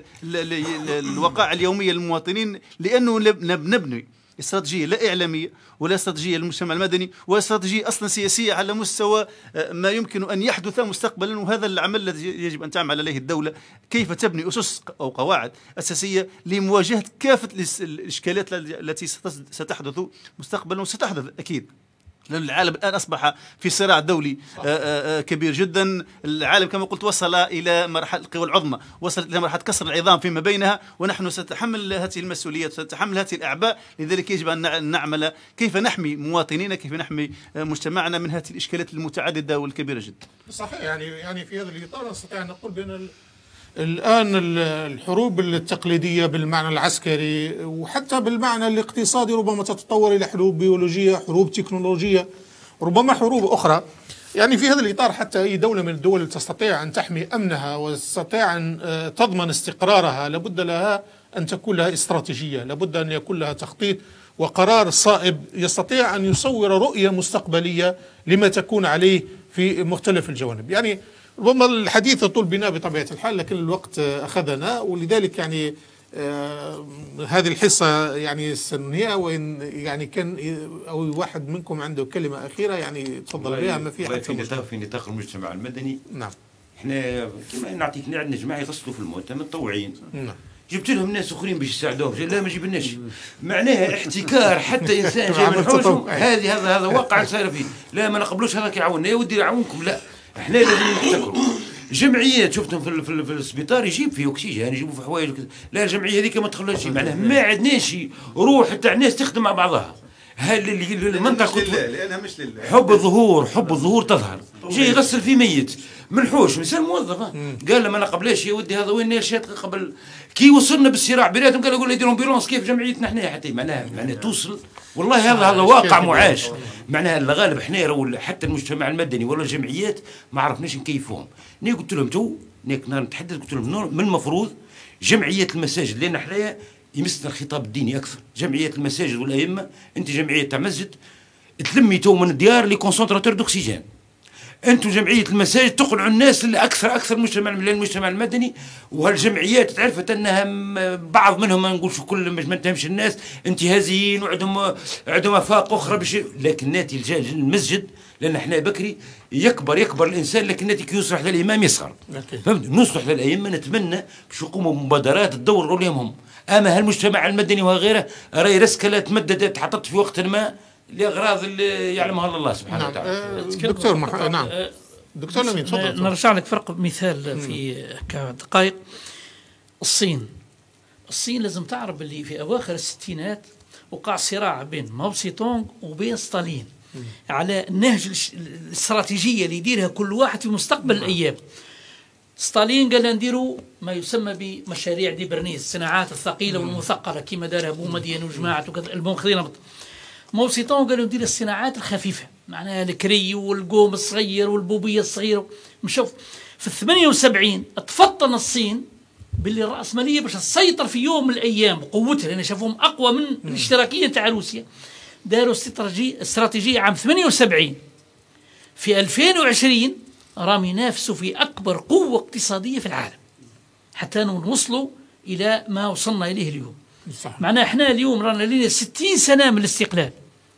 الوقائع اليوميه للمواطنين، لانه نبني استراتيجيه لا إعلامية ولا استراتيجية للمجتمع المدني ولا استراتيجية أصلا سياسية على مستوى ما يمكن أن يحدث مستقبلا. وهذا العمل الذي يجب أن تعمل عليه الدولة، كيف تبني أسس أو قواعد أساسية لمواجهة كافة الإشكاليات التي ستحدث مستقبلا وستحدث أكيد، لأن العالم الآن أصبح في صراع دولي كبير جدا. العالم كما قلت وصل إلى مرحلة القوى العظمى، وصلت إلى مرحلة كسر العظام فيما بينها، ونحن سنتحمل هذه المسؤوليات وسنتحمل هذه الأعباء. لذلك يجب أن نعمل كيف نحمي مواطنينا، كيف نحمي مجتمعنا من هذه الإشكالات المتعددة والكبيرة جدا. صحيح، يعني في هذا الإطار نستطيع أن نقول بأن الآن الحروب التقليدية بالمعنى العسكري وحتى بالمعنى الاقتصادي ربما تتطور إلى حروب بيولوجية، حروب تكنولوجية، ربما حروب أخرى. يعني في هذا الإطار حتى أي دولة من الدول تستطيع أن تحمي أمنها وتستطيع أن تضمن استقرارها لابد لها أن تكون لها استراتيجية، لابد أن يكون لها تخطيط وقرار صائب يستطيع أن يصور رؤية مستقبلية لما تكون عليه في مختلف الجوانب. يعني ربما الحديث يطول بنا بطبيعة الحال، لكن الوقت أخذنا، ولذلك يعني هذه الحصة يعني سننهيها، وإن يعني كان أو واحد منكم عنده كلمة أخيرة يعني تفضل بها. ما في في نطاق المجتمع المدني. نعم. احنا كما نعطيك عندنا جماعة يغسلوا في الموتى متطوعين. نعم. جبت لهم ناس اخرين باش يساعدوهم، لا ما جبناش. معناها احتكار حتى انسان جاي من حوشهم، هذا واقع صاير فيه. لا ما نقبلوش هذاك يعاوننا، يا ودي يعاونكم، لا احنا لازم نحتكروا. جمعيات شفتهم في السبيطار يجيب فيه اكسجين، يجيبوا في حوايج وكذا، لا الجمعيه هذيك ما تخلوش. معناها ما عندناش روح تاع الناس تخدم مع بعضها. المنطقه لانها مش لله. حب الظهور تظهر. جاي يغسل في ميت منحوش مثال موظف، قال لما انا قبلاش يا ودي هذا وين ناشات قبل كي وصلنا بالصراع بيناتهم، قال يقول يديرون بيلونس كيف جمعيتنا احنا حتى معناها توصل. والله هذا واقع معاش. معناها الغالب احنا حتى المجتمع المدني ولا الجمعيات ما عرفناش نكيفوهم. ني قلت لهم تو نهار نتحدث، قلت لهم من المفروض جمعيات المساجد، لان احنا يمسنا الخطاب الديني اكثر. جمعيات المساجد والائمه، انت جمعيه تاع مسجد تلمي تو من الديار لي كونسونتراتور دوكسيجين، انتم جمعيه المساجد تقنعوا الناس اللي اكثر المجتمع المدني. وهالجمعيات تعرفت انها بعض منهم ما نقولش كل ما نتهمش الناس انتهازيين وعندهم افاق اخرى لكن ناتي المسجد، لان احنا بكري يكبر الانسان، لكن ناتي كي يصلح للامام يصغر. فهمت؟ نصلح للائمه، نتمنى باش يقوموا بمبادرات تدور عليهم هم. اما هالمجتمع المدني وغيره راهي رسكله تمددت حطت في وقت ما لاغراض اللي يعلمها الله سبحانه وتعالى. دكتور نعم دكتور لمين تفضل. نرجع لك فرق مثال في كدقائق. الصين لازم تعرف باللي في اواخر الستينات وقع صراع بين ماو سي تونغ وبين ستالين على النهج الاستراتيجيه اللي يديرها كل واحد في مستقبل الايام. ستالين قال نديروا ما يسمى بمشاريع دي برنيس، الصناعات الثقيله والمثقله كما دارها بومدين وجماعه وكذا المنخذين. ماو سي تونغ قالوا ندير الصناعات الخفيفه، معناها الكري والقوم الصغير والبوبيه الصغيره. نشوف في 78 تفطن الصين باللي الراسماليه باش تسيطر في يوم من الايام بقوتها، لان شافوهم اقوى من الاشتراكيه تاع روسيا. داروا استراتيجيه عام 78. في 2020 راهم ينافسوا في اكبر قوه اقتصاديه في العالم حتى نوصلوا الى ما وصلنا اليه اليوم. معناه احنا اليوم رانا لنا 60 سنه من الاستقلال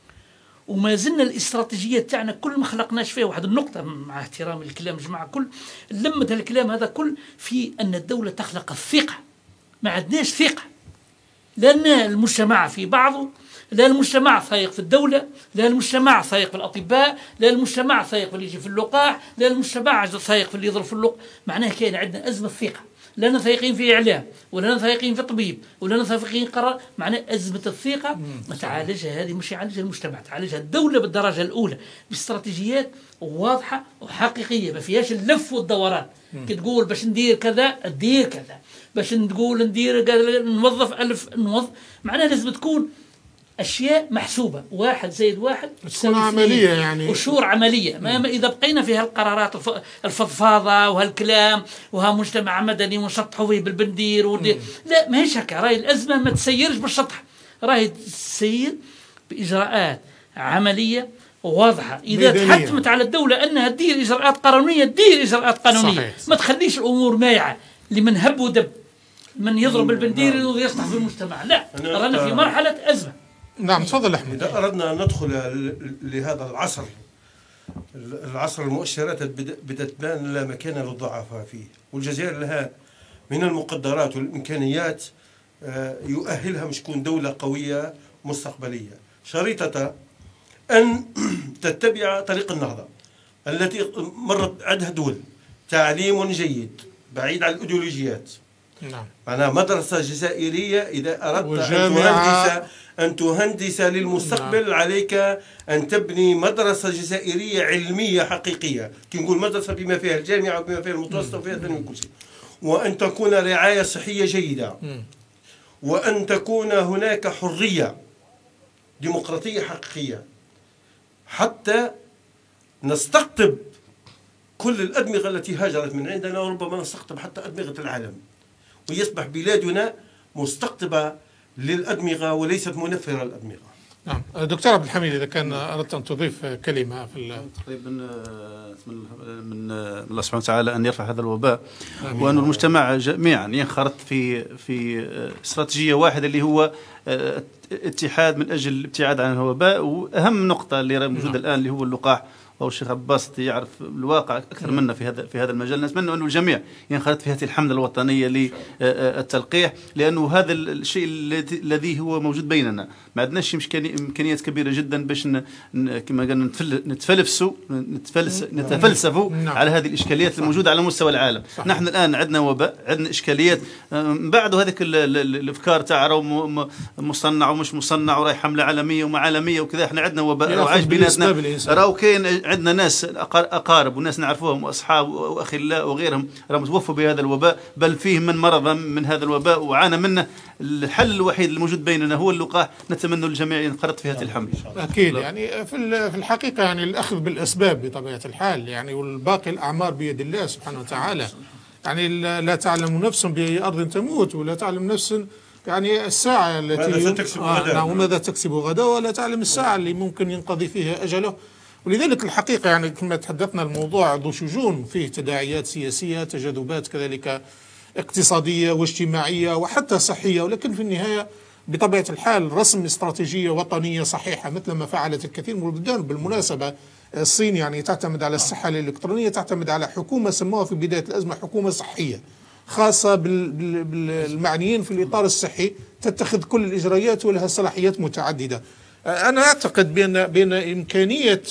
وما زلنا الاستراتيجيات تاعنا كل ما خلقناش فيها. واحد النقطه مع احترام الكلام جماعه كل لمت الكلام هذا كل في ان الدوله تخلق الثقه. ما عندناش ثقه، لان المجتمع في بعضه، لا المجتمع ثايق في الدوله، لا المجتمع ثايق في الاطباء، لا المجتمع ثايق في اللي يجي في اللقاح، لا المجتمع ثايق في اللي يضرب في اللقاح. معناه كاين عندنا ازمه ثقه، لا ثايقين في اعلام ولا ثايقين في طبيب ولا ثايقين قرار. معناه ازمه الثقه ما تعالجها هذه، مش يعالجها المجتمع، تعالجها الدوله بالدرجه الاولى باستراتيجيات واضحه وحقيقيه ما فيهاش اللف والدوران. كي تقول باش ندير كذا ندير كذا، باش تقول ندير نوظف 1000 نوظف. معناه لازم تكون أشياء محسوبة، 1 زائد 1 تكون عملية يعني وشور عملية. ما إذا بقينا في هالقرارات الفضفاضة وهالكلام وها مجتمع مدني ونشطحوا فيه بالبندير لا ما هيش هكا. راهي الأزمة ما تسيرش بالشطح، راهي تسير بإجراءات عملية واضحة. إذا تحتمت على الدولة أنها تدير إجراءات قانونية تدير إجراءات قانونية. صحيح. ما تخليش الأمور مايعة لمن هب ودب، من يضرب البندير ويصلح في المجتمع. لا، رانا في مرحلة أزمة. نعم تفضل أحمد. إذا أردنا أن ندخل لهذا العصر المؤشرات بدأت تبان لا مكان للضعفاء فيه، والجزائر لها من المقدرات والإمكانيات يؤهلها مش تكون دولة قوية مستقبلية، شريطة أن تتبع طريق النهضة التي مرت عندها دول. تعليم جيد بعيد عن الأيديولوجيات. نعم. معناها مدرسة جزائرية إذا أردت أن تهندس للمستقبل. نعم. عليك أن تبني مدرسة جزائرية علمية حقيقية، كي نقول مدرسة بما فيها الجامعة وبما فيها المتوسطة وفيها ثانوي كل شيء، وأن تكون رعاية صحية جيدة، وأن تكون هناك حرية ديمقراطية حقيقية، حتى نستقطب كل الأدمغة التي هاجرت من عندنا، وربما نستقطب حتى أدمغة العالم، ويصبح بلادنا مستقطبة للأدمغة وليست منفرة الأدمغة. نعم دكتور عبد الحميد، إذا كان أردت أن تضيف كلمة في تقريبا من الله سبحانه وتعالى أن يرفع هذا الوباء، وأن المجتمع جميعا ينخرط في استراتيجية واحدة اللي هو اتحاد من أجل الابتعاد عن الوباء. وأهم نقطة اللي موجودة الآن اللي هو اللقاح، أو الشيخ عباس يعرف الواقع أكثر منا في هذا المجال. نتمنى أن الجميع ينخرط في هذه الحملة الوطنية للتلقيح، لأنه هذا الشيء الذي هو موجود بيننا. ما عندناش إمكانيات كبيرة جدا باش كما قلنا نتفلسفوا على هذه الإشكاليات الموجودة على مستوى العالم. نحن الآن عندنا وباء، عندنا إشكاليات، بعد هذيك الأفكار تاع راهو مصنع ومش مصنع وراي حملة عالمية وما عالمية وكذا. احنا عندنا وباء راهو عايش بيناتنا، راهو كاين عندنا ناس أقارب وناس نعرفوهم وأصحاب وأخلاء وغيرهم راهم توفوا بهذا الوباء، بل فيه من مرض من هذا الوباء وعانى منه. الحل الوحيد الموجود بيننا هو اللقاح. نتمنى الجميع ينخرط في هذه الحملة. أكيد يعني في الحقيقة يعني الأخذ بالأسباب بطبيعة الحال يعني، والباقي الأعمار بيد الله سبحانه وتعالى. يعني لا تعلم نفس بأي أرض تموت، ولا تعلم نفس يعني الساعة التي وماذا تكسب غدا، ولا تعلم الساعة اللي ممكن ينقضي فيها أجله. ولذلك الحقيقة يعني كما تحدثنا الموضوع ذو شجون، فيه تداعيات سياسية، تجاذبات كذلك اقتصادية واجتماعية وحتى صحية، ولكن في النهاية بطبيعة الحال رسم استراتيجية وطنية صحيحة مثل ما فعلت الكثير من البلدان. بالمناسبة الصين يعني تعتمد على الصحة الإلكترونية، تعتمد على حكومة سموها في بداية الأزمة حكومة صحية خاصة بالمعنيين في الإطار الصحي، تتخذ كل الإجراءات ولها صلاحيات متعددة. أنا أعتقد بأن إمكانية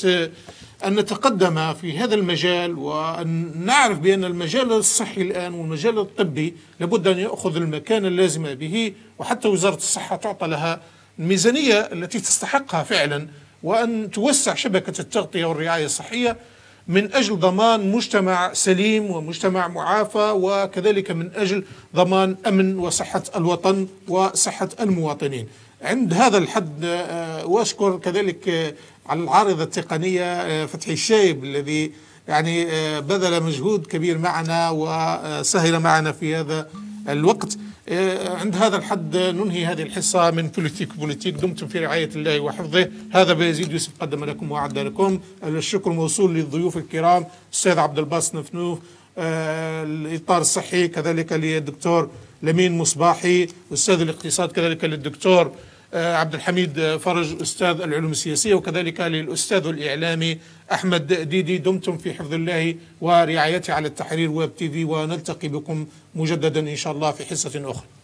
أن نتقدم في هذا المجال، وأن نعرف بأن المجال الصحي الآن والمجال الطبي لابد أن يأخذ المكان اللازم به، وحتى وزارة الصحة تعطى لها الميزانية التي تستحقها فعلا، وأن توسع شبكة التغطية والرعاية الصحية من أجل ضمان مجتمع سليم ومجتمع معافى، وكذلك من أجل ضمان أمن وصحة الوطن وصحة المواطنين. عند هذا الحد وأشكر كذلك على العارضة التقنية فتحي الشايب الذي يعني بذل مجهود كبير معنا وسهل معنا في هذا الوقت. عند هذا الحد ننهي هذه الحصة من بوليتيك. دمتم في رعاية الله وحفظه. هذا بايزيد يوسف قدم لكم وأعد لكم. الشكر موصول للضيوف الكرام الأستاذ عبد الباسط نفنوف الإطار الصحي، كذلك للدكتور لمين مصباحي أستاذ الاقتصاد، كذلك للدكتور عبد الحميد فرج أستاذ العلوم السياسية، وكذلك للأستاذ الإعلامي أحمد ديدي. دمتم في حفظ الله ورعايته على التحرير ويب تي في، ونلتقي بكم مجددا إن شاء الله في حصة أخرى.